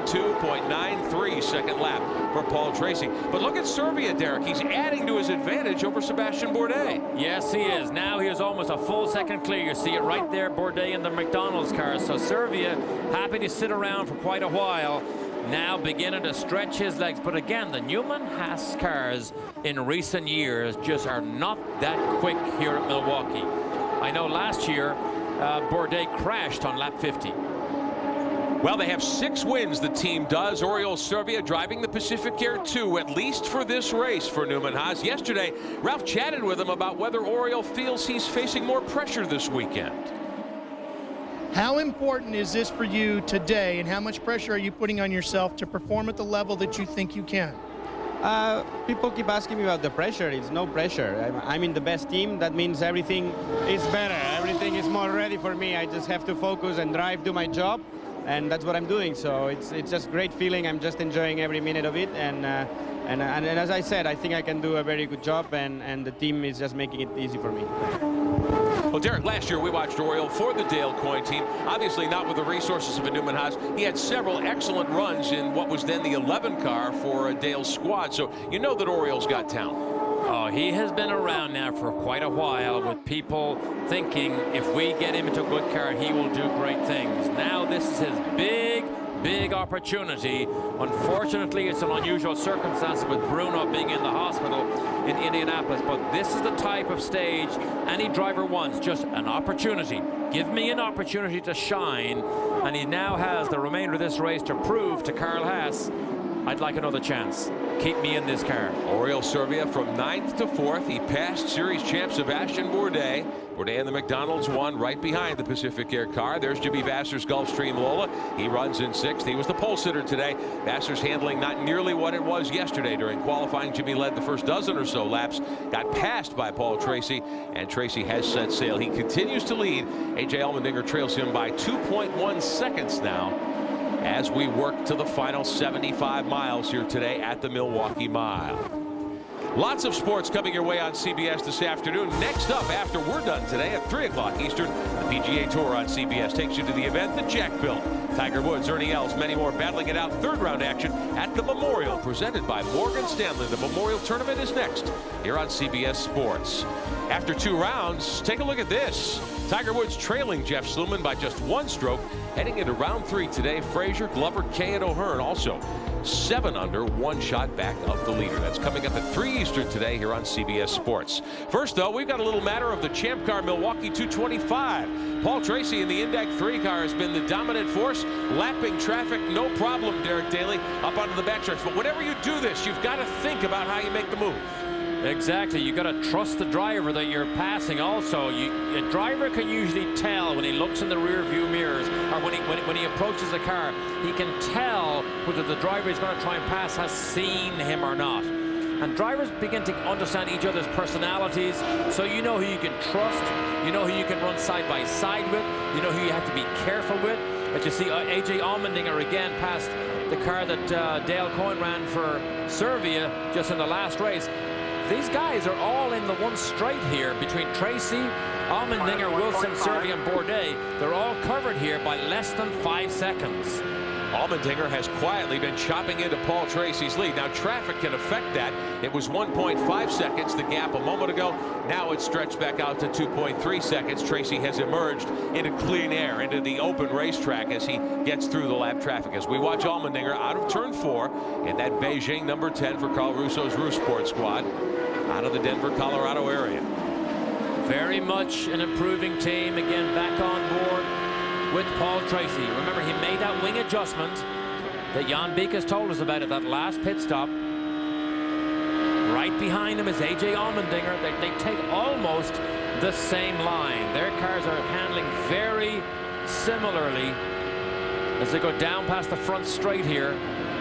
22.93 second lap for Paul Tracy. But look at Servia, Derek. He's adding to his advantage over Sebastian Bourdais. Yes, he is. Now he is almost a full second clear. You see it right there, Bourdais in the McDonald's car. So Servia happy to sit around for quite a while. Now beginning to stretch his legs. But again, the Newman Haas cars in recent years just are not that quick here at Milwaukee. I know last year Bourdais crashed on lap 50. Well, they have 6 wins, the team does. Oriol Servia driving the Pacific Air 2, at least for this race for Newman Haas. Yesterday, Ralph chatted with him about whether Oriol feels he's facing more pressure this weekend. How important is this for you today, and how much pressure are you putting on yourself to perform at the level that you think you can? People keep asking me about the pressure. It's no pressure. I'm in the best team. That means everything is better. Everything is more ready for me. I just have to focus and drive, do my job. And that's what I'm doing. So it's just great feeling. I'm just enjoying every minute of it. And as I said, I think I can do a very good job, and the team is just making it easy for me. Well, Derek, last year we watched Oriol for the Dale Coyne team. Obviously not with the resources of a Newman Haas. He had several excellent runs in what was then the 11 car for Dale's squad. So you know that Oriol's got talent. Oh, he has been around now for quite a while, with people thinking if we get him into a good car, he will do great things. Now this is his big opportunity. Unfortunately, it's an unusual circumstance with Bruno being in the hospital in Indianapolis, but this is the type of stage any driver wants, just an opportunity. Give me an opportunity to shine, and he now has the remainder of this race to prove to Carl Haas, I'd like another chance. Keep me in this car. Oriol Servia from 9th to 4th. He passed series champ Sebastian Bourdais. Bourdais in the McDonald's won right behind the Pacific Air car. There's Jimmy Vasser's Gulfstream Lola. He runs in 6th. He was the pole sitter today. Vasser's handling not nearly what it was yesterday. During qualifying, Jimmy led the first dozen or so laps, got passed by Paul Tracy, and Tracy has set sail. He continues to lead. A.J. Allmendinger trails him by 2.1 seconds now, as we work to the final 75 miles here today at the Milwaukee Mile. Lots of sports coming your way on CBS this afternoon. Next up, after we're done today at 3 o'clock Eastern, the PGA Tour on CBS takes you to the event that Jack built. Tiger Woods, Ernie Els, many more battling it out. 3rd round action at the Memorial, presented by Morgan Stanley. The Memorial Tournament is next here on CBS Sports. After 2 rounds, take a look at this. Tiger Woods trailing Jeff Sluman by just 1 stroke. Heading into round 3 today, Frazier, Glover, Kay, and O'Hearn also 7 under, 1 shot back of the leader. That's coming up at 3 Eastern today here on CBS Sports. First, though, we've got a little matter of the Champ Car Milwaukee 225. Paul Tracy in the Index 3 car has been the dominant force, lapping traffic, no problem, Derek Daly, up onto the backstretch. But whenever you do this, you've got to think about how you make the move. Exactly. You got to trust the driver that you're passing. Also, a driver can usually tell when he looks in the rear view mirrors, or when he approaches the car, he can tell whether the driver he's going to try and pass has seen him or not. And drivers begin to understand each other's personalities, so you know who you can trust, you know who you can run side by side with, you know who you have to be careful with. But you see A.J. Allmendinger again passed the car that Dale Coyne ran for Servia just in the last race. These guys are all in the one straight here between Tracy, Allmendinger, Wilson, Servia, and Bourdais. They're all covered here by less than 5 seconds. Allmendinger has quietly been chopping into Paul Tracy's lead. Now, traffic can affect that. It was 1.5 seconds, the gap a moment ago. Now it's stretched back out to 2.3 seconds. Tracy has emerged into clean air, into the open racetrack as he gets through the lap traffic. As we watch Allmendinger out of turn 4 in that Beijing number 10 for Carl Russo's Roost Sport squad out of the Denver, Colorado area. Very much an improving team, again back on board with Paul Tracy. Remember, he made that wing adjustment that Jan Beek has told us about at that last pit stop. Right behind him is A.J. Allmendinger. They take almost the same line. Their cars are handling very similarly as they go down past the front straight here.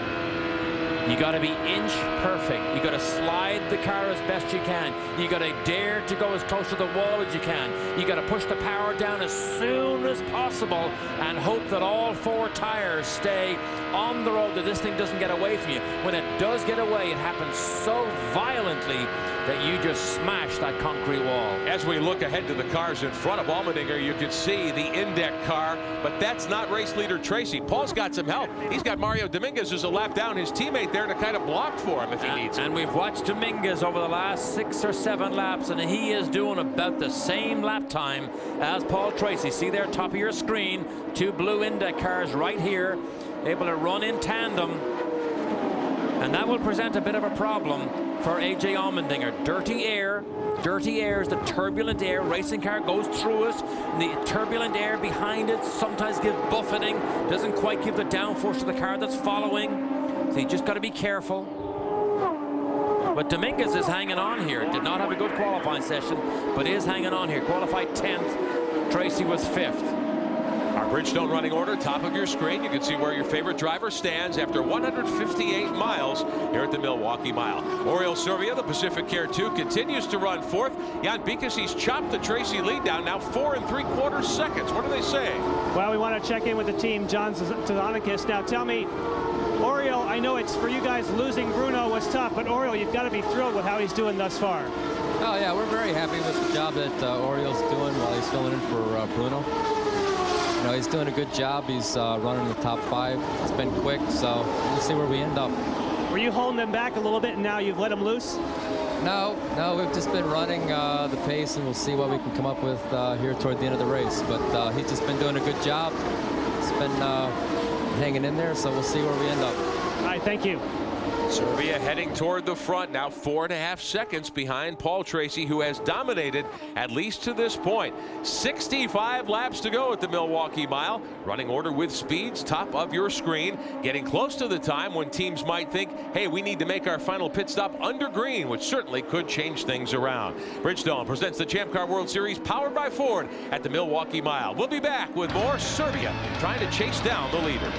You got to be inch perfect. You got to slide the car as best you can. You got to dare to go as close to the wall as you can. You got to push the power down as soon as possible and hope that all 4 tires stay on the road, that this thing doesn't get away from you. When it does get away, it happens so violently that you just smash that concrete wall. As we look ahead to the cars in front of Allmendinger, you can see the Index car, but that's not race leader Tracy. Paul's got some help. He's got Mario Dominguez who's a lap down, his teammate there to kind of block for him if he needs it. And we've watched Dominguez over the last 6 or 7 laps, and he is doing about the same lap time as Paul Tracy. See there, top of your screen, 2 blue Index cars right here, able to run in tandem. And that will present a bit of a problem for A.J. Allmendinger. Dirty air is the turbulent air. Racing car goes through it. The turbulent air behind it sometimes gives buffeting, doesn't quite give the downforce to the car that's following. So you just got to be careful. But Dominguez is hanging on here. Did not have a good qualifying session, but is hanging on here. Qualified 10th. Tracy was 5th. Our Bridgestone running order, top of your screen. You can see where your favorite driver stands after 158 miles here at the Milwaukee Mile. Oriol Servia, the Pacific Care 2, continues to run 4th. Jan Bikus, he's chopped the Tracy lead down, now 4 3/4 seconds. What are they saying? Well, we want to check in with the team, John Tzadonikis. Now, tell me, Oriol, I know it's for you guys, losing Bruno was tough, but Oriol, you've got to be thrilled with how he's doing thus far. Oh, yeah, we're very happy with the job that Oriol's doing while he's filling in for Bruno. You know, he's doing a good job. He's running the top 5. It's been quick, so we'll see where we end up. Were you holding him back a little bit, and now you've let him loose? No, we've just been running the pace, and we'll see what we can come up with here toward the end of the race. But he's just been doing a good job. He's been hanging in there, so we'll see where we end up. All right, thank you. Servia heading toward the front, now 4.5 seconds behind Paul Tracy, who has dominated at least to this point. 65 laps to go at the Milwaukee Mile. Running order with speeds, top of your screen. Getting close to the time when teams might think, hey, we need to make our final pit stop under green, which certainly could change things around. Bridgestone presents the Champ Car World Series powered by Ford at the Milwaukee Mile. We'll be back with more. Servia trying to chase down the leaders.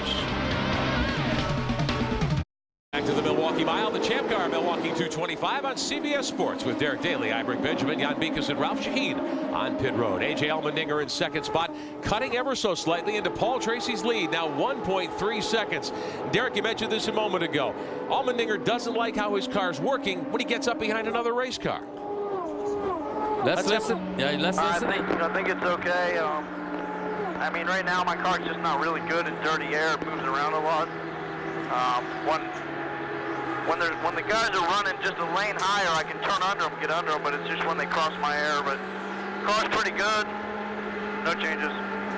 Back to the Milwaukee Mile, the Champ Car Milwaukee 225 on CBS Sports with Derek Daly, Ibrig Benjamin, Jan Bikus, and Ralph Shaheen on pit road. A.J. Allmendinger in second spot, cutting ever so slightly into Paul Tracy's lead, now 1.3 seconds. Derek, you mentioned this a moment ago. Allmendinger doesn't like how his car's working when he gets up behind another race car. Let's listen. Yeah, let's listen. I think it's okay. I mean, right now my car's just not really good in dirty air. It moves around a lot. When the guys are running just a lane higher, I can turn under them, get under them, but it's just when they cross my air. But car's pretty good. No changes.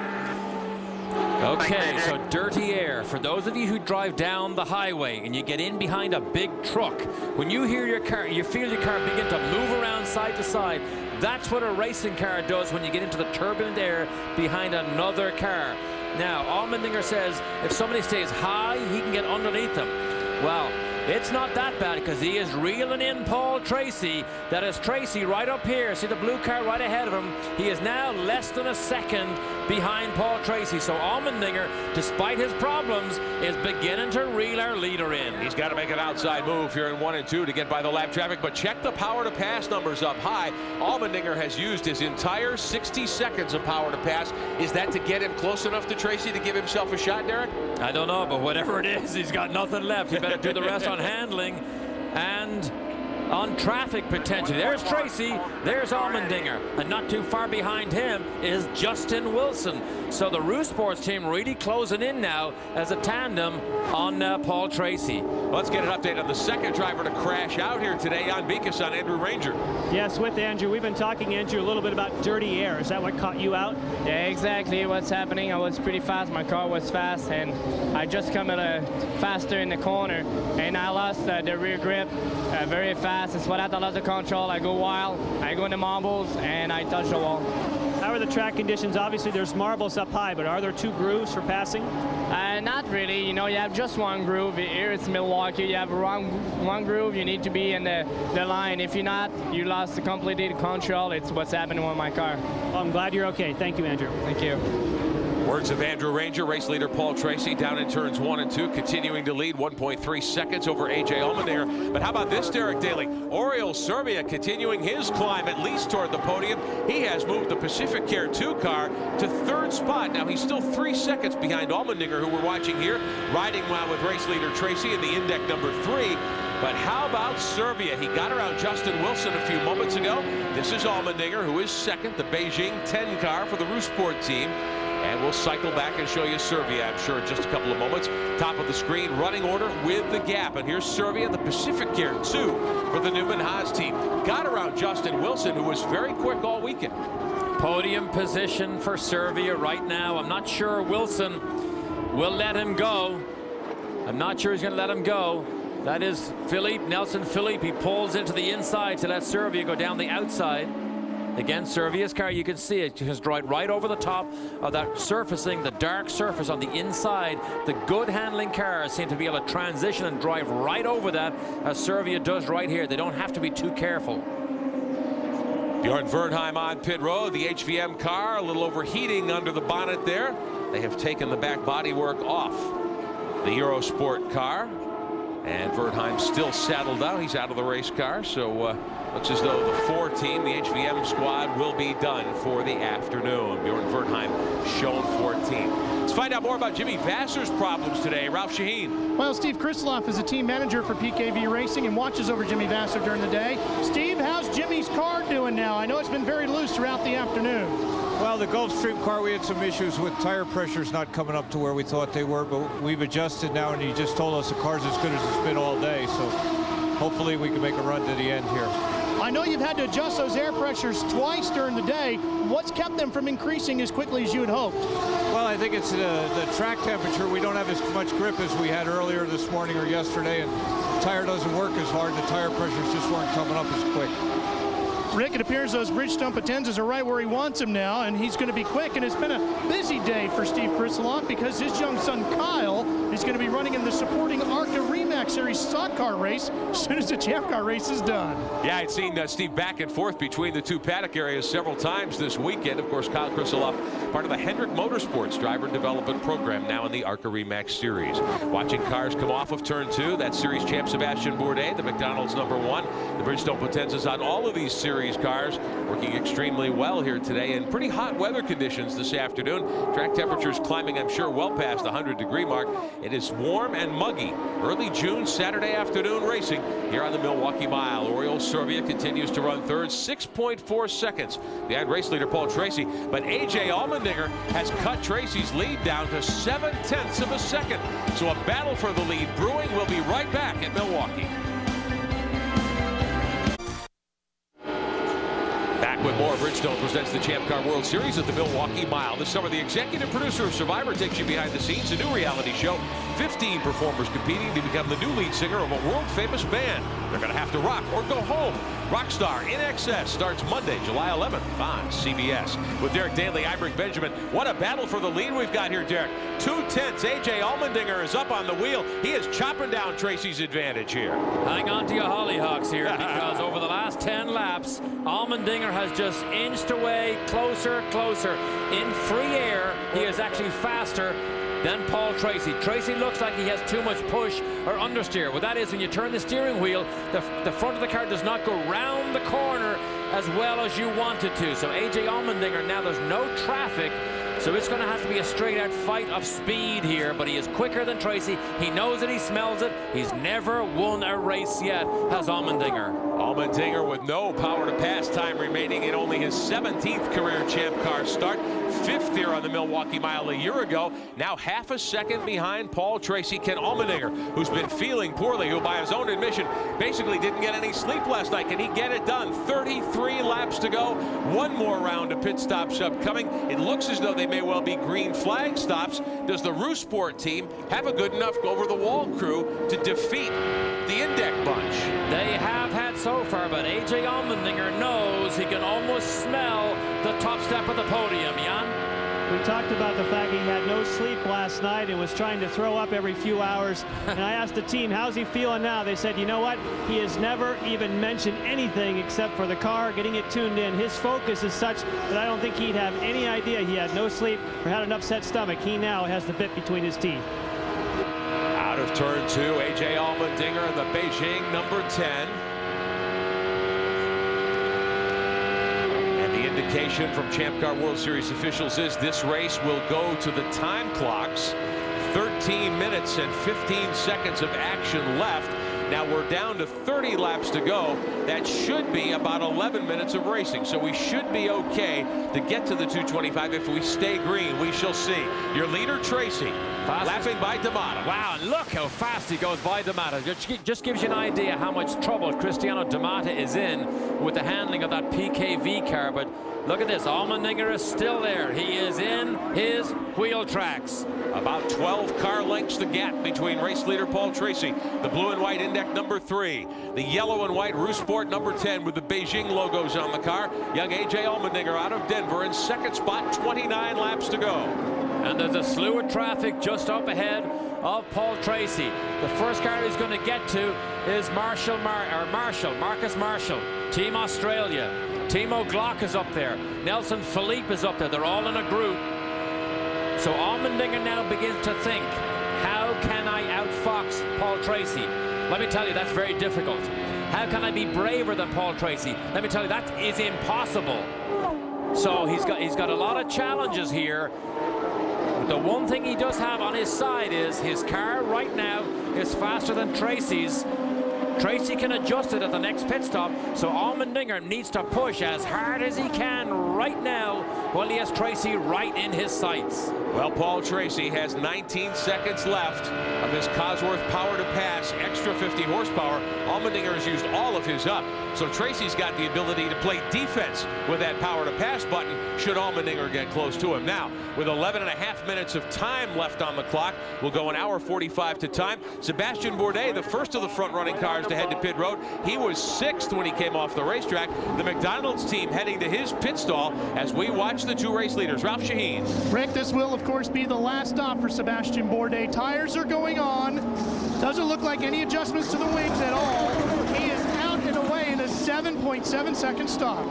Okay, so dirty air. For those of you who drive down the highway and you get in behind a big truck, when you hear your car, you feel your car begin to move around side to side. That's what a racing car does when you get into the turbulent air behind another car. Now, Allmendinger says if somebody stays high, he can get underneath them. Well, it's not that bad because he is reeling in Paul Tracy. That is Tracy right up here. See the blue car right ahead of him. He is now less than a second behind Paul Tracy. So Allmendinger, despite his problems, is beginning to reel our leader in. He's got to make an outside move here in 1 and 2 to get by the lap traffic, but check the power to pass numbers up high. Allmendinger has used his entire 60 seconds of power to pass. Is that to get him close enough to Tracy to give himself a shot, Derek? I don't know, but whatever it is, he's got nothing left. He better do the rest on handling and on traffic potentially. There's Tracy, there's Allmendinger, and not too far behind him is Justin Wilson. So the Roo Sports team really closing in now as a tandem on Paul Tracy. Let's get an update on the second driver to crash out here today, Jan Bikus on Andrew Ranger. Yes, with Andrew. We've been talking, Andrew, a little bit about dirty air. Is that what caught you out? Yeah, exactly what's happening. I was pretty fast. My car was fast, and I just come faster in the corner, and I lost the rear grip very fast. It's what I lost the control. I go wild. I go into marbles, and I touch the wall. How are the track conditions? Obviously, there's marbles up high, but are there two grooves for passing? Not really. You know, you have just one groove. Here it's Milwaukee. You have one groove. You need to be in the line. If you're not, you lost completely the control. It's what's happening with my car. Well, I'm glad you're okay. Thank you, Andrew. Thank you. Words of Andrew Ranger, race leader Paul Tracy down in turns 1 and 2, continuing to lead 1.3 seconds over A.J. Allmendinger. But how about this, Derek Daly? Oriol Servia continuing his climb at least toward the podium. He has moved the Pacific Care 2 car to 3rd spot. Now he's still 3 seconds behind Allmendinger, who we're watching here, riding well with race leader Tracy in the Index number 3. But how about Servia? He got around Justin Wilson a few moments ago. This is Allmendinger, who is 2nd, the Beijing 10 car for the Roo Sport team. And we'll cycle back and show you Servia, I'm sure, in just a couple of moments. Top of the screen, running order with the gap. And here's Servia, the Pacific Care 2 for the Newman Haas team. Got around Justin Wilson, who was very quick all weekend. Podium position for Servia right now. I'm not sure Wilson will let him go. I'm not sure he's going to let him go. That is Philippe, Nelson Philippe. He pulls into the inside to let Servia go down the outside. Again, Servia's car, you can see it has driven right over the top of that surfacing, the dark surface on the inside. The good handling cars seem to be able to transition and drive right over that, as Servia does right here. They don't have to be too careful. Bjorn Vernheim on pit road. The HVM car a little overheating under the bonnet there. They have taken the back bodywork off the Eurosport car. And Vernheim still saddled out. He's out of the race car, so looks as though the 4 team, the HVM squad, will be done for the afternoon. Bjorn Vernheim shown 14. Let's find out more about Jimmy Vasser's problems today. Ralph Shaheen. Well, Steve Krisloff is a team manager for PKV Racing and watches over Jimmy Vasser during the day. Steve, how's Jimmy's car doing now? I know it's been very loose throughout the afternoon. Well, the Gulfstream car, we had some issues with tire pressures not coming up to where we thought they were, but we've adjusted now, and he just told us the car's as good as it's been all day, so hopefully we can make a run to the end here. I know you've had to adjust those air pressures twice during the day. What's kept them from increasing as quickly as you had hoped? Well, I think it's the track temperature. We don't have as much grip as we had earlier this morning or yesterday, and the tire doesn't work as hard. The tire pressures just weren't coming up as quick. Rick, it appears those Bridgestone Potenzas are right where he wants them now, and he's going to be quick. And it's been a busy day for Steve Krisloff because his young son Kyle is going to be running in the supporting ARCA REMAX Series stock car race as soon as the Champ Car race is done. Yeah, I'd seen Steve back and forth between the 2 paddock areas several times this weekend. Of course, Kyle Krisloff, part of the Hendrick Motorsports driver development program, now in the ARCA REMAX Series. Watching cars come off of turn 2, that series champ Sebastian Bourdais, the McDonald's #1, the Bridgestone Potenzas on all of these series cars working extremely well here today in pretty hot weather conditions this afternoon. Track temperatures climbing, I'm sure, well past the 100-degree mark. It is warm and muggy. Early June Saturday afternoon racing here on the Milwaukee Mile. Oriol Servia continues to run third, 6.4 seconds behind race leader Paul Tracy, but AJ Allmendinger has cut Tracy's lead down to 0.7 of a second. So a battle for the lead brewing. We'll be right back at Milwaukee. With more, Bridgestone presents the Champ Car World Series at the Milwaukee Mile. This summer, the executive producer of Survivor takes you behind the scenes, a new reality show. 15 performers competing to become the new lead singer of a world-famous band. They're going to have to rock or go home. Rockstar In Excess starts Monday, July 11th on CBS. With Derek Daly, I'm Rick Benjamin. What a battle for the lead we've got here, Derek. 2/10. AJ Allmendinger is up on the wheel. He is chopping down Tracy's advantage here. Hang on to your hollyhocks here, because over the last 10 laps, Allmendinger has just inched away closer. In free air, he is actually faster than Paul Tracy. Tracy looks like he has too much push or understeer. What that is, when you turn the steering wheel, the front of the car does not go round the corner as well as you want it to. So AJ Allmendinger, now there's no traffic, so it's going to have to be a straight-out fight of speed here, but he is quicker than Tracy. He knows it, he smells it. He's never won a race yet, has Allmendinger. Allmendinger with no power to pass time remaining in only his 17th career Champ Car start. 5th here on the Milwaukee Mile a year ago. Now half a second behind Paul Tracy. Ken Allmendinger, who's been feeling poorly, who by his own admission basically didn't get any sleep last night. Can he get it done? 33 laps to go. One more round of pit stops upcoming. It looks as though they may well be green flag stops. Does the Rousport team have a good enough over-the-wall crew to defeat the Indeck bunch? They have had so far, but AJ Allmendinger knows he can almost smell the top step of the podium. Jan? We talked about the fact he had no sleep last night and was trying to throw up every few hours. And I asked the team, how's he feeling now? They said, you know what? He has never even mentioned anything except for the car, getting it tuned in. His focus is such that I don't think he'd have any idea he had no sleep or had an upset stomach. He now has the bit between his teeth. Out of turn 2, AJ Allmendinger in the Beijing #10. And the indication from Champ Car World Series officials is this race will go to the time clocks. 13 minutes and 15 seconds of action left. Now we're down to 30 laps to go. That should be about 11 minutes of racing. So we should be okay to get to the 225 if we stay green. We shall see. Your leader, Tracy, Lapping by D'Amato. Wow, and look how fast he goes by D'Amato. Just gives you an idea how much trouble Cristiano D'Amato is in with the handling of that PKV car. But look at this, Allmendinger is still there. He is in his wheel tracks. About 12 car lengths the gap between race leader Paul Tracy, the blue and white Index number 3, the yellow and white Rousport number 10 with the Beijing logos on the car. Young A.J. Allmendinger out of Denver in second spot, 29 laps to go. And there's a slew of traffic just up ahead of Paul Tracy. The first car he's going to get to is Marcus Marshall, Team Australia. Timo Glock is up there. Nelson Philippe is up there. They're all in a group. So Allmendinger now begins to think, how can I outfox Paul Tracy? Let me tell you, that's very difficult. How can I be braver than Paul Tracy? Let me tell you, that is impossible. So he's got a lot of challenges here. But the one thing he does have on his side is his car right now is faster than Tracy's. Tracy can adjust it at the next pit stop, so Allmendinger needs to push as hard as he can right now while he has Tracy right in his sights. Well, Paul Tracy has 19 seconds left of his Cosworth power to pass, extra 50 horsepower. Allmendinger has used all of his up, so Tracy's got the ability to play defense with that power to pass button should Allmendinger get close to him. Now, with 11.5 minutes of time left on the clock, we'll go an hour 45 to time. Sebastian Bourdais, the first of the front-running cars to head to pit road. He was 6th when he came off the racetrack. The McDonald's team heading to his pit stall as we watch the two race leaders. Ralph Shaheen. Rick, this will, of course, be the last stop for Sebastian Bourdais. Tires are going on. Doesn't look like any adjustments to the wings at all. He is out and away in a 7.7 second stop.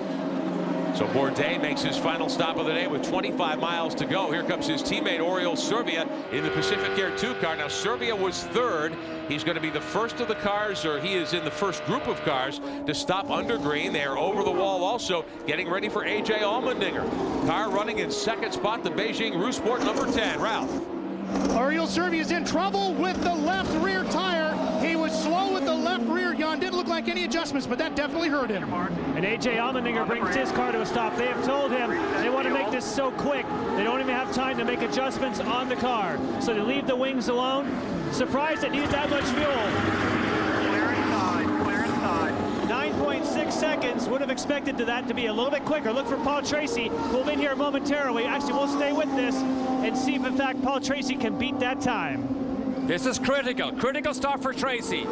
So Bourdais makes his final stop of the day with 25 miles to go. Here comes his teammate Oriol Servia in the Pacific Air 2 car. Now Servia was 3rd. He's going to be the first of the cars, or he is in the first group of cars to stop under green. They are over the wall also, getting ready for A.J. Allmendinger. Car running in second spot, the Beijing Rousport number 10. Ralph. Oriol Servia is in trouble with the left rear tire. He was slow with the left rear, Jan. Didn't look like any adjustments, but that definitely hurt him. And A.J. Allmendinger brings his car to a stop. They have told him they want to make this so quick, they don't even have time to make adjustments on the car. So they leave the wings alone. Surprised it needed that much fuel. Clear inside, clear inside. 9.6 seconds. Would have expected that to be a little bit quicker. Look for Paul Tracy. We'll be in here momentarily. Actually, we'll stay with this and see if, in fact, Paul Tracy can beat that time. This is critical. Critical stop for Tracy.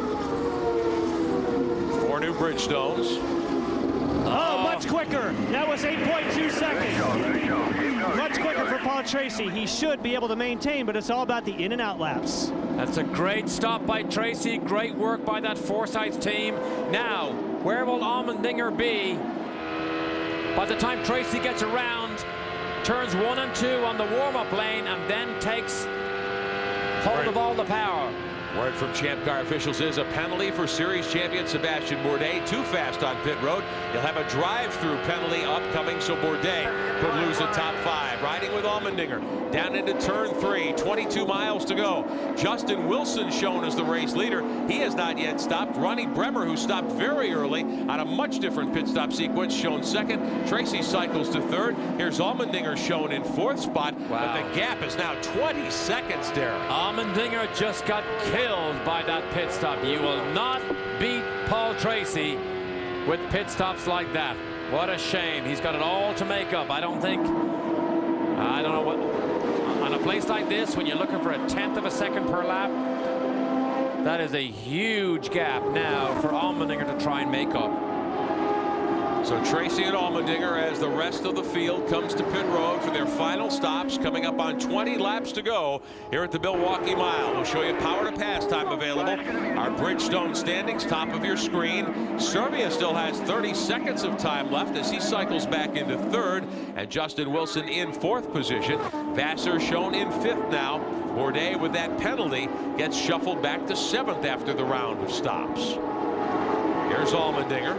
4 new Bridgestones. Oh, much quicker. That was 8.2 seconds. Much quicker for Paul Tracy. He should be able to maintain, but it's all about the in and out laps. That's a great stop by Tracy. Great work by that Forsyth team. Now, where will Allmendinger be by the time Tracy gets around, turns 1 and 2 on the warm-up lane, and then takes hold of all the power? Word from Champ Car officials is a penalty for series champion Sebastian Bourdais. Too fast on pit road. He'll have a drive-through penalty upcoming, so Bourdais could lose the top 5. Riding with Allmendinger down into turn 3. 22 miles to go. Justin Wilson shown as the race leader. He has not yet stopped. Ronnie Bremer, who stopped very early on a much different pit stop sequence, shown 2nd. Tracy cycles to 3rd. Here's Allmendinger shown in 4th spot. Wow. But the gap is now 20 seconds, Derek. Allmendinger just got killed by that pit stop. You will not beat Paul Tracy with pit stops like that. What a shame. He's got it all to make up. I don't know what, on a place like this, when you're looking for a 1/10 of a second per lap, that is a huge gap now for Allmendinger to try and make up. So Tracy and Allmendinger, as the rest of the field comes to pit road for their final stops, coming up on 20 laps to go here at the Milwaukee Mile. We'll show you power to pass time available. Our Bridgestone standings, top of your screen. Servia still has 30 seconds of time left as he cycles back into 3rd, and Justin Wilson in 4th position. Vassar shown in 5th now. Bourdais, with that penalty, gets shuffled back to 7th after the round of stops. Here's Allmendinger.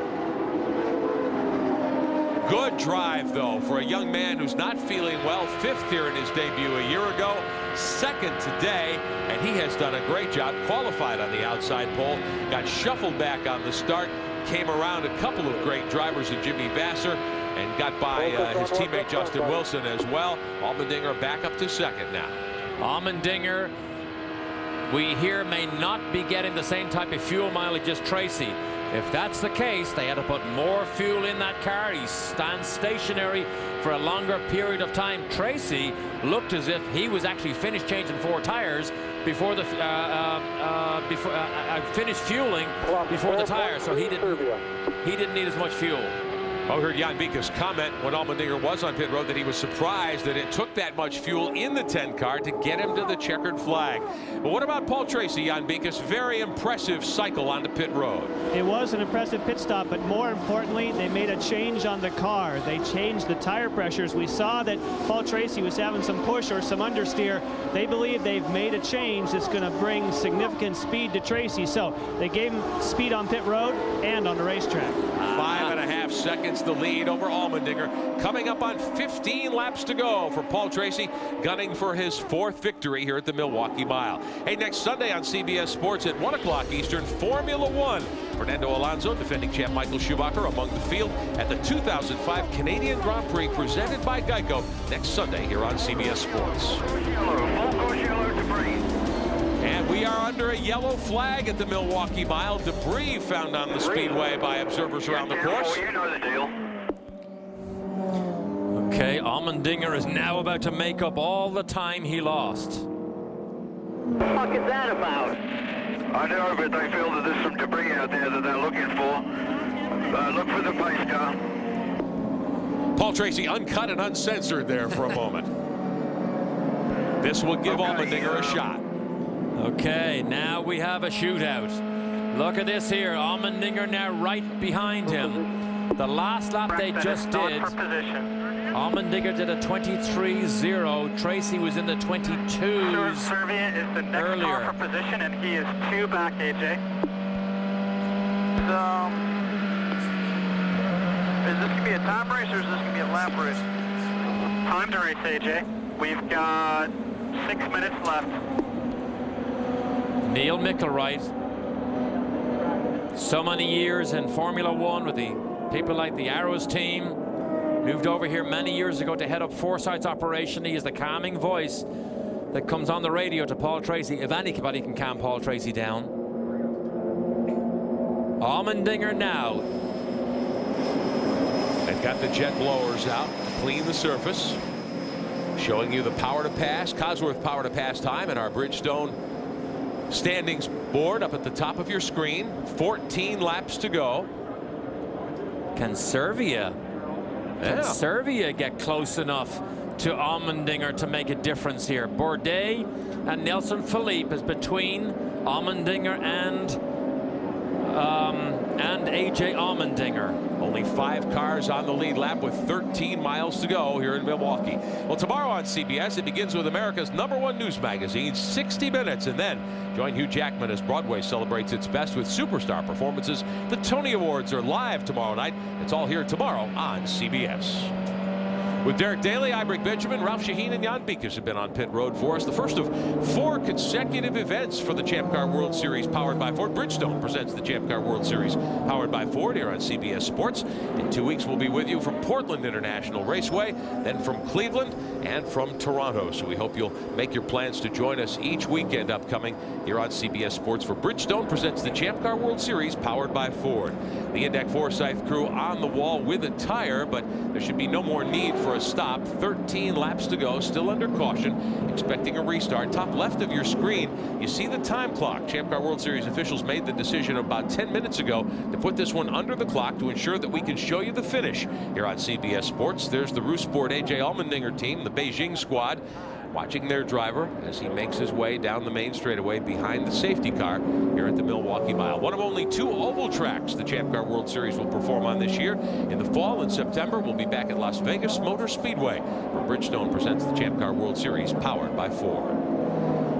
Good drive, though, for a young man who's not feeling well. 5th here in his debut a year ago, 2nd today, and he has done a great job. Qualified on the outside pole, got shuffled back on the start, came around a couple of great drivers in Jimmy Vassar, and got by his teammate Justin Wilson as well. Allmendinger back up to 2nd now. Allmendinger, we hear, may not be getting the same type of fuel mileage as Tracy. If that's the case, they had to put more fuel in that car. He stands stationary for a longer period of time. Tracy looked as if he was actually finished changing 4 tires before the finished fueling before the tire, so he didn't need as much fuel. I heard Jan Bika's comment when Allmendinger was on pit road that he was surprised that it took that much fuel in the 10 car to get him to the checkered flag. But what about Paul Tracy, Jan Bika's very impressive cycle onto pit road? It was an impressive pit stop, but more importantly, they made a change on the car. They changed the tire pressures. We saw that Paul Tracy was having some push or some understeer. They believe they've made a change that's going to bring significant speed to Tracy. So they gave him speed on pit road and on the racetrack. 5.5 seconds the lead over Allmendinger. Coming up on 15 laps to go for Paul Tracy, gunning for his 4th victory here at the Milwaukee Mile. Hey, next Sunday on CBS Sports at 1 o'clock Eastern, Formula One. Fernando Alonso, defending champ Michael Schumacher, among the field at the 2005 Canadian Grand Prix presented by Geico next Sunday here on CBS Sports. And we are under a yellow flag at the Milwaukee Mile. Debris found on the speedway by observers around the course. You know the deal. Okay, Allmendinger is now about to make up all the time he lost. What the fuck is that about? I know, but they feel that there's some debris out there that they're looking for. Look for the pace car. Paul Tracy uncut and uncensored there for a moment. This will give Allmendinger a shot. Okay, now we have a shootout. Look at this here. Allmendinger now right behind him. The last lap they just did, Allmendinger did a 23.0. Tracy was in the 22s Servia is the next earlier. car for position, and he is 2 back, AJ. So, is this going to be a time race or is this going to be a lap race? Time to race, AJ. We've got 6 minutes left. Neil Mickelwright, so many years in Formula One with the people like the Arrows team, moved over here many years ago to head up Foresight's operation. He is the calming voice that comes on the radio to Paul Tracy, if anybody can calm Paul Tracy down. Allmendinger now. They've got the jet blowers out to clean the surface, showing you the power to pass, Cosworth power to pass time, and our Bridgestone standings board up at the top of your screen. 14 laps to go. Can Servia get close enough to Allmendinger to make a difference here? Bourdais and Nelson Philippe is between Allmendinger and AJ Allmendinger. Only 5 cars on the lead lap with 13 miles to go here in Milwaukee. Well, tomorrow on CBS, it begins with America's #1 news magazine, 60 Minutes, and then join Hugh Jackman as Broadway celebrates its best with superstar performances. The Tony Awards are live tomorrow night. It's all here tomorrow on CBS. With Derek Daly, I'm Rick Benjamin. Ralph Shaheen and Jan Bikas have been on pit road for us. The first of 4 consecutive events for the Champ Car World Series powered by Ford. Bridgestone presents the Champ Car World Series powered by Ford here on CBS Sports. In 2 weeks, we'll be with you from Portland International Raceway, then from Cleveland and from Toronto. So we hope you'll make your plans to join us each weekend upcoming here on CBS Sports for Bridgestone presents the Champ Car World Series powered by Ford. The Index Forsyth crew on the wall with a tire, but there should be no more need for a stop. 13 laps to go, still under caution, expecting a restart. Top left of your screen, you see the time clock. Champ Car World Series officials made the decision about 10 minutes ago to put this one under the clock to ensure that we can show you the finish here on CBS Sports. There's the Rousport AJ Allmendinger team, the Beijing squad, watching their driver as he makes his way down the main straightaway behind the safety car here at the Milwaukee Mile. One of only 2 oval tracks the Champ Car World Series will perform on this year. In the fall, in September, we'll be back at Las Vegas Motor Speedway, where Bridgestone presents the Champ Car World Series powered by Ford.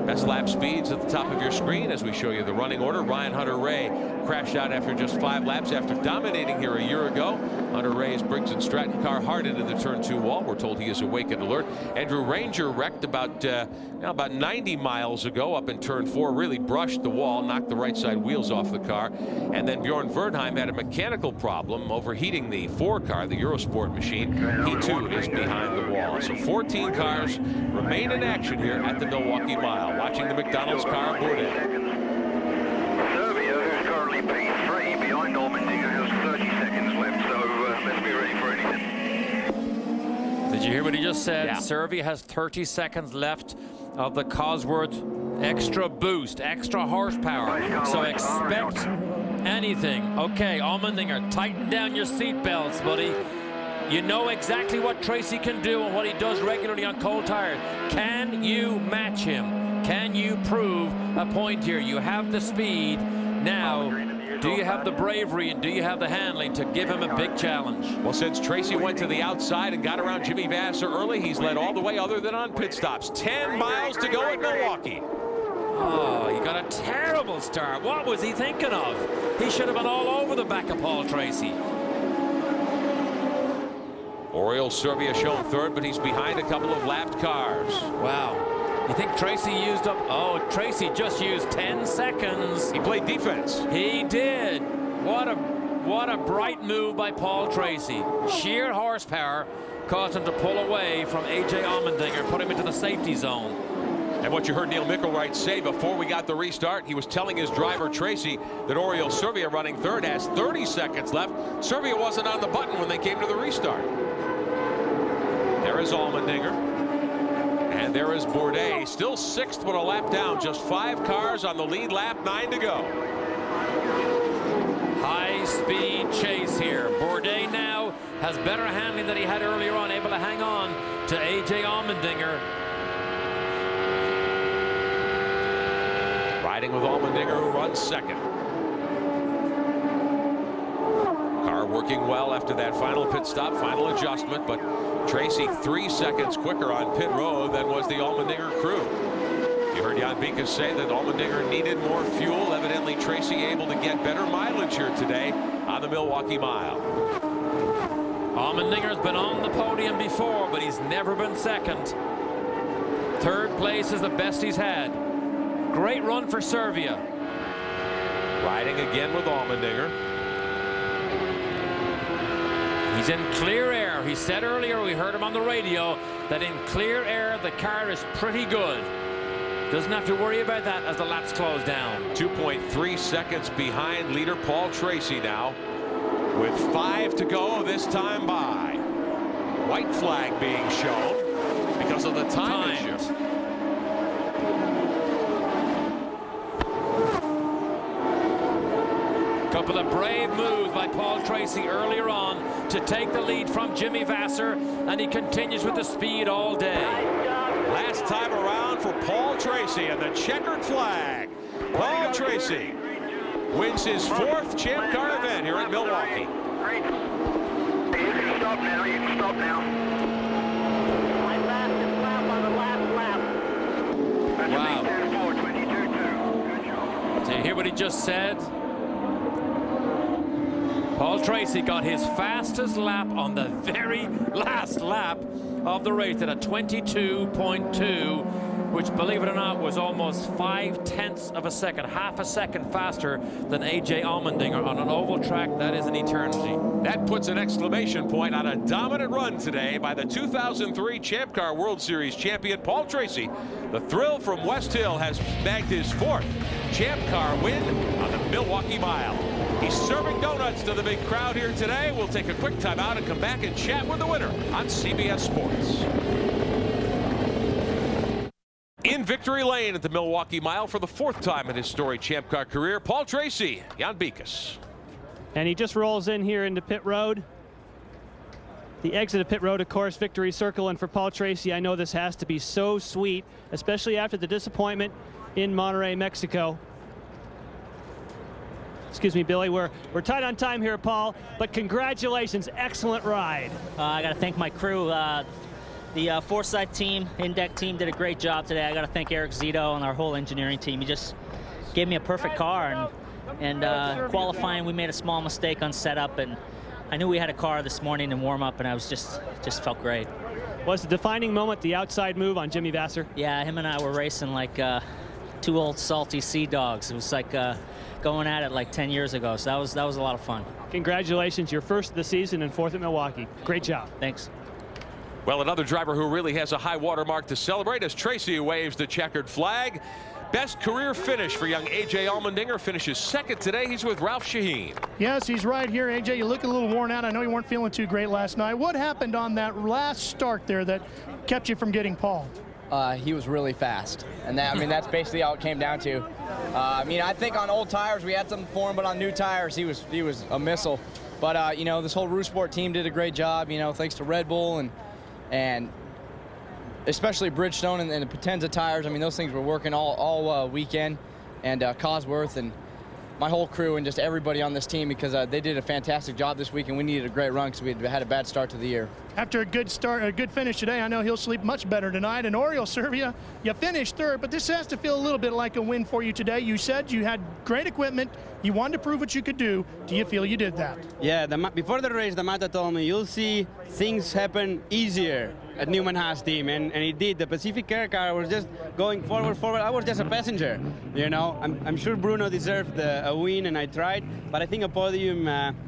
Best lap speeds at the top of your screen as we show you the running order. Ryan Hunter-Reay crashed out after just 5 laps after dominating here a year ago. Hunter-Reay's Briggs & Stratton car hard into the turn 2 wall. We're told he is awake and alert. Andrew Ranger wrecked about 90 miles ago up in turn 4. Really brushed the wall, knocked the right side wheels off the car. And then Bjorn Verdheim had a mechanical problem overheating the 4 car, the Eurosport machine. He too is behind the wall. So 14 cars remain in action here at the Milwaukee Mile. Watching the McDonald's car Bourdais. Serbia, who's currently P3 behind Allmendinger, has 30 seconds left, so let's be ready for anything. Did you hear what he just said? Yeah. Serbia has 30 seconds left of the Cosworth extra boost, extra horsepower. So expect anything. Okay, Allmendinger, tighten down your seat belts, buddy. You know exactly what Tracy can do and what he does regularly on cold tires. Can you match him? Can you prove a point here? You have the speed. Now, do you have the bravery and do you have the handling to give him a big challenge? Well, since Tracy went to the outside and got around Jimmy Vasser early, he's led all the way other than on pit stops. 10 miles to go at Milwaukee. Oh, he got a terrible start. What was he thinking of? He should have been all over the back of Paul Tracy. Oriol Servia shown third, but he's behind a couple of lapped cars. Wow. You think Tracy used up? Oh, Tracy just used 10 seconds. He played defense. He did. What a bright move by Paul Tracy. Sheer horsepower caused him to pull away from A.J. Allmendinger, put him into the safety zone. And what you heard Neil Mickelwright say before we got the restart, he was telling his driver Tracy that Oriol Servia, running third, has 30 seconds left. Servia wasn't on the button when they came to the restart. There is Allmendinger. And there is Bourdais, still 6th with a lap down. Just 5 cars on the lead lap, 9 to go. High-speed chase here. Bourdais now has better handling than he had earlier on, able to hang on to A.J. Allmendinger. Riding with Allmendinger, who runs 2nd. Car working well after that final pit stop, final adjustment, but Tracy 3 seconds quicker on pit road than was the Allmendinger crew. You heard Jan Bikas say that Allmendinger needed more fuel. Evidently Tracy able to get better mileage here today on the Milwaukee Mile. Allmendinger's been on the podium before, but he's never been 2nd. 3rd place is the best he's had. Great run for Servia. Riding again with Allmendinger. He's in clear air. He said earlier, we heard him on the radio, that in clear air the car is pretty good. Doesn't have to worry about that as the laps close down. 2.3 seconds behind leader Paul Tracy now, with 5 to go this time by. White flag being shown because of the time issue. Couple of brave moves by Paul Tracy earlier on to take the lead from Jimmy Vasser, and he continues with the speed all day. Last time around for Paul Tracy and the checkered flag. Paul Tracy wins his 4th Champ Car event here at Milwaukee. You can stop now. You can stop now. My fastest lap on the last lap. Wow. 22.2. Good job. Do you hear what he just said? Paul Tracy got his fastest lap on the very last lap of the race at a 22.2, which, believe it or not, was almost 0.5 of a second, half a second faster than A.J. Allmendinger. On an oval track, that is an eternity. That puts an exclamation point on a dominant run today by the 2003 Champ Car World Series champion Paul Tracy. The Thrill from West Hill has bagged his 4th Champ Car win on the Milwaukee Mile. He's serving donuts to the big crowd here today. We'll take a quick timeout and come back and chat with the winner on CBS Sports. In victory lane at the Milwaukee Mile for the 4th time in his storied Champ Car career, Paul Tracy, Jan Bikas. And he just rolls in here into pit road. The exit of pit road, of course, victory circle. And for Paul Tracy, I know this has to be so sweet, especially after the disappointment in Monterrey, Mexico. Excuse me, Billy, we're tight on time here, Paul, but congratulations, excellent ride. I got to thank my crew. The Forsyth team, in-deck team, did a great job today. I got to thank Eric Zito and our whole engineering team. He just gave me a perfect car, and qualifying, we made a small mistake on setup, and I knew we had a car this morning in warm-up, and I was just felt great. Was the defining moment the outside move on Jimmy Vasser? Yeah, him and I were racing like two old salty sea dogs. It was like going at it like 10 years ago, so that was a lot of fun. Congratulations, your first of the season and 4th at Milwaukee. Great job. Thanks. Well, another driver who really has a high water mark to celebrate as Tracy waves the checkered flag. Best career finish for young A.J. Allmendinger. Finishes second today. He's with Ralph Shaheen. Yes, he's right here. A.J., you look a little worn out. I know you weren't feeling too great last night. What happened on that last start there that kept you from getting Paul? He was really fast, and that's basically all it came down to. I think on old tires we had something for him, but on new tires he was a missile. But this whole Rousport team did a great job. Thanks to Red Bull and especially Bridgestone and the Potenza tires. Those things were working all weekend, and Cosworth and my whole crew and just everybody on this team, because they did a fantastic job this week, and we needed a great run because we had a bad start to the year. After a good finish today, I know he'll sleep much better tonight. And Oriol Servia, you finished third, but this has to feel a little bit like a win for you today. You said you had great equipment. You wanted to prove what you could do. Do you feel you did that? Yeah, before the race, Damata told me, you'll see things happen easier at Newman Haas team, and it did. The Pacific Air car was just going forward. I was just a passenger, I'm sure Bruno deserved a win, and I tried, but I think a podium,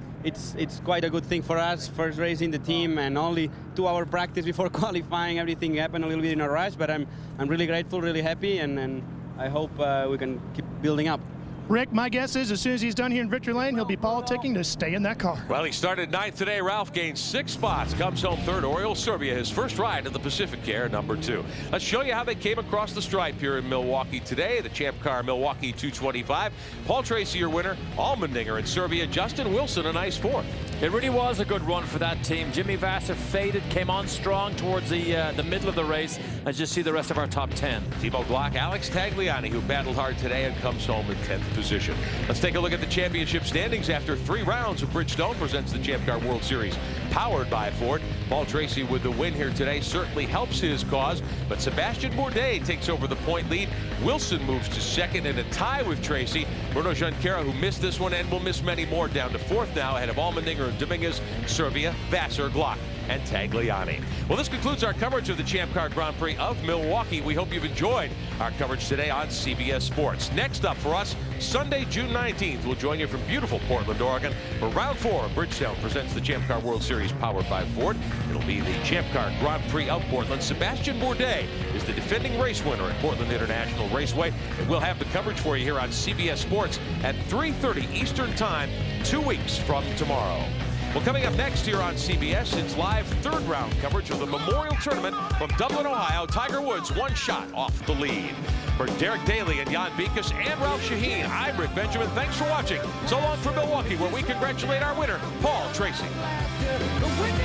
it's quite a good thing for us. First race in the team, and only 2-hour practice before qualifying. Everything happened a little bit in a rush, but I'm really grateful, really happy, and I hope we can keep building up. Rick, my guess is as soon as he's done here in Victory Lane, he'll be politicking to stay in that car. Well, he started 9th today. Ralph gained 6 spots, comes home third. Oriol Servia, his first ride in the Pacific Air, number 2. Let's show you how they came across the stripe here in Milwaukee today. The Champ Car Milwaukee 225. Paul Tracy, your winner. Allmendinger and Servia. Justin Wilson, a nice 4th. It really was a good run for that team. Jimmy Vasser faded, came on strong towards the middle of the race. Let's just see the rest of our top 10. Timo Glock, Alex Tagliani, who battled hard today and comes home in 10th position. Let's take a look at the championship standings after 3 rounds of Bridgestone presents the Champ Car World Series, powered by Ford. Paul Tracy with the win here today certainly helps his cause, but Sebastian Bourdais takes over the point lead. Wilson moves to second in a tie with Tracy. Bruno Junqueira, who missed this one and will miss many more, down to 4th now, ahead of Allmendinger and Dominguez, Servia, Vasser, Glock, and Tagliani. Well, this concludes our coverage of the Champ Car Grand Prix of Milwaukee. We hope you've enjoyed our coverage today on CBS Sports. Next up for us, Sunday, June 19th, we'll join you from beautiful Portland, Oregon for round 4 of Bridgestone presents the Champ Car World Series powered by Ford. It'll be the Champ Car Grand Prix of Portland. Sebastian Bourdais is the defending race winner at Portland International Raceway, and we'll have the coverage for you here on CBS Sports at 3:30 Eastern Time, 2 weeks from tomorrow. Well, coming up next here on CBS, it's live 3rd round coverage of the Memorial Tournament from Dublin, Ohio. Tiger Woods 1 shot off the lead. For Derek Daly and Jan Beekes and Ralph Shaheen, I'm Rick Benjamin. Thanks for watching. So long from Milwaukee, where we congratulate our winner, Paul Tracy.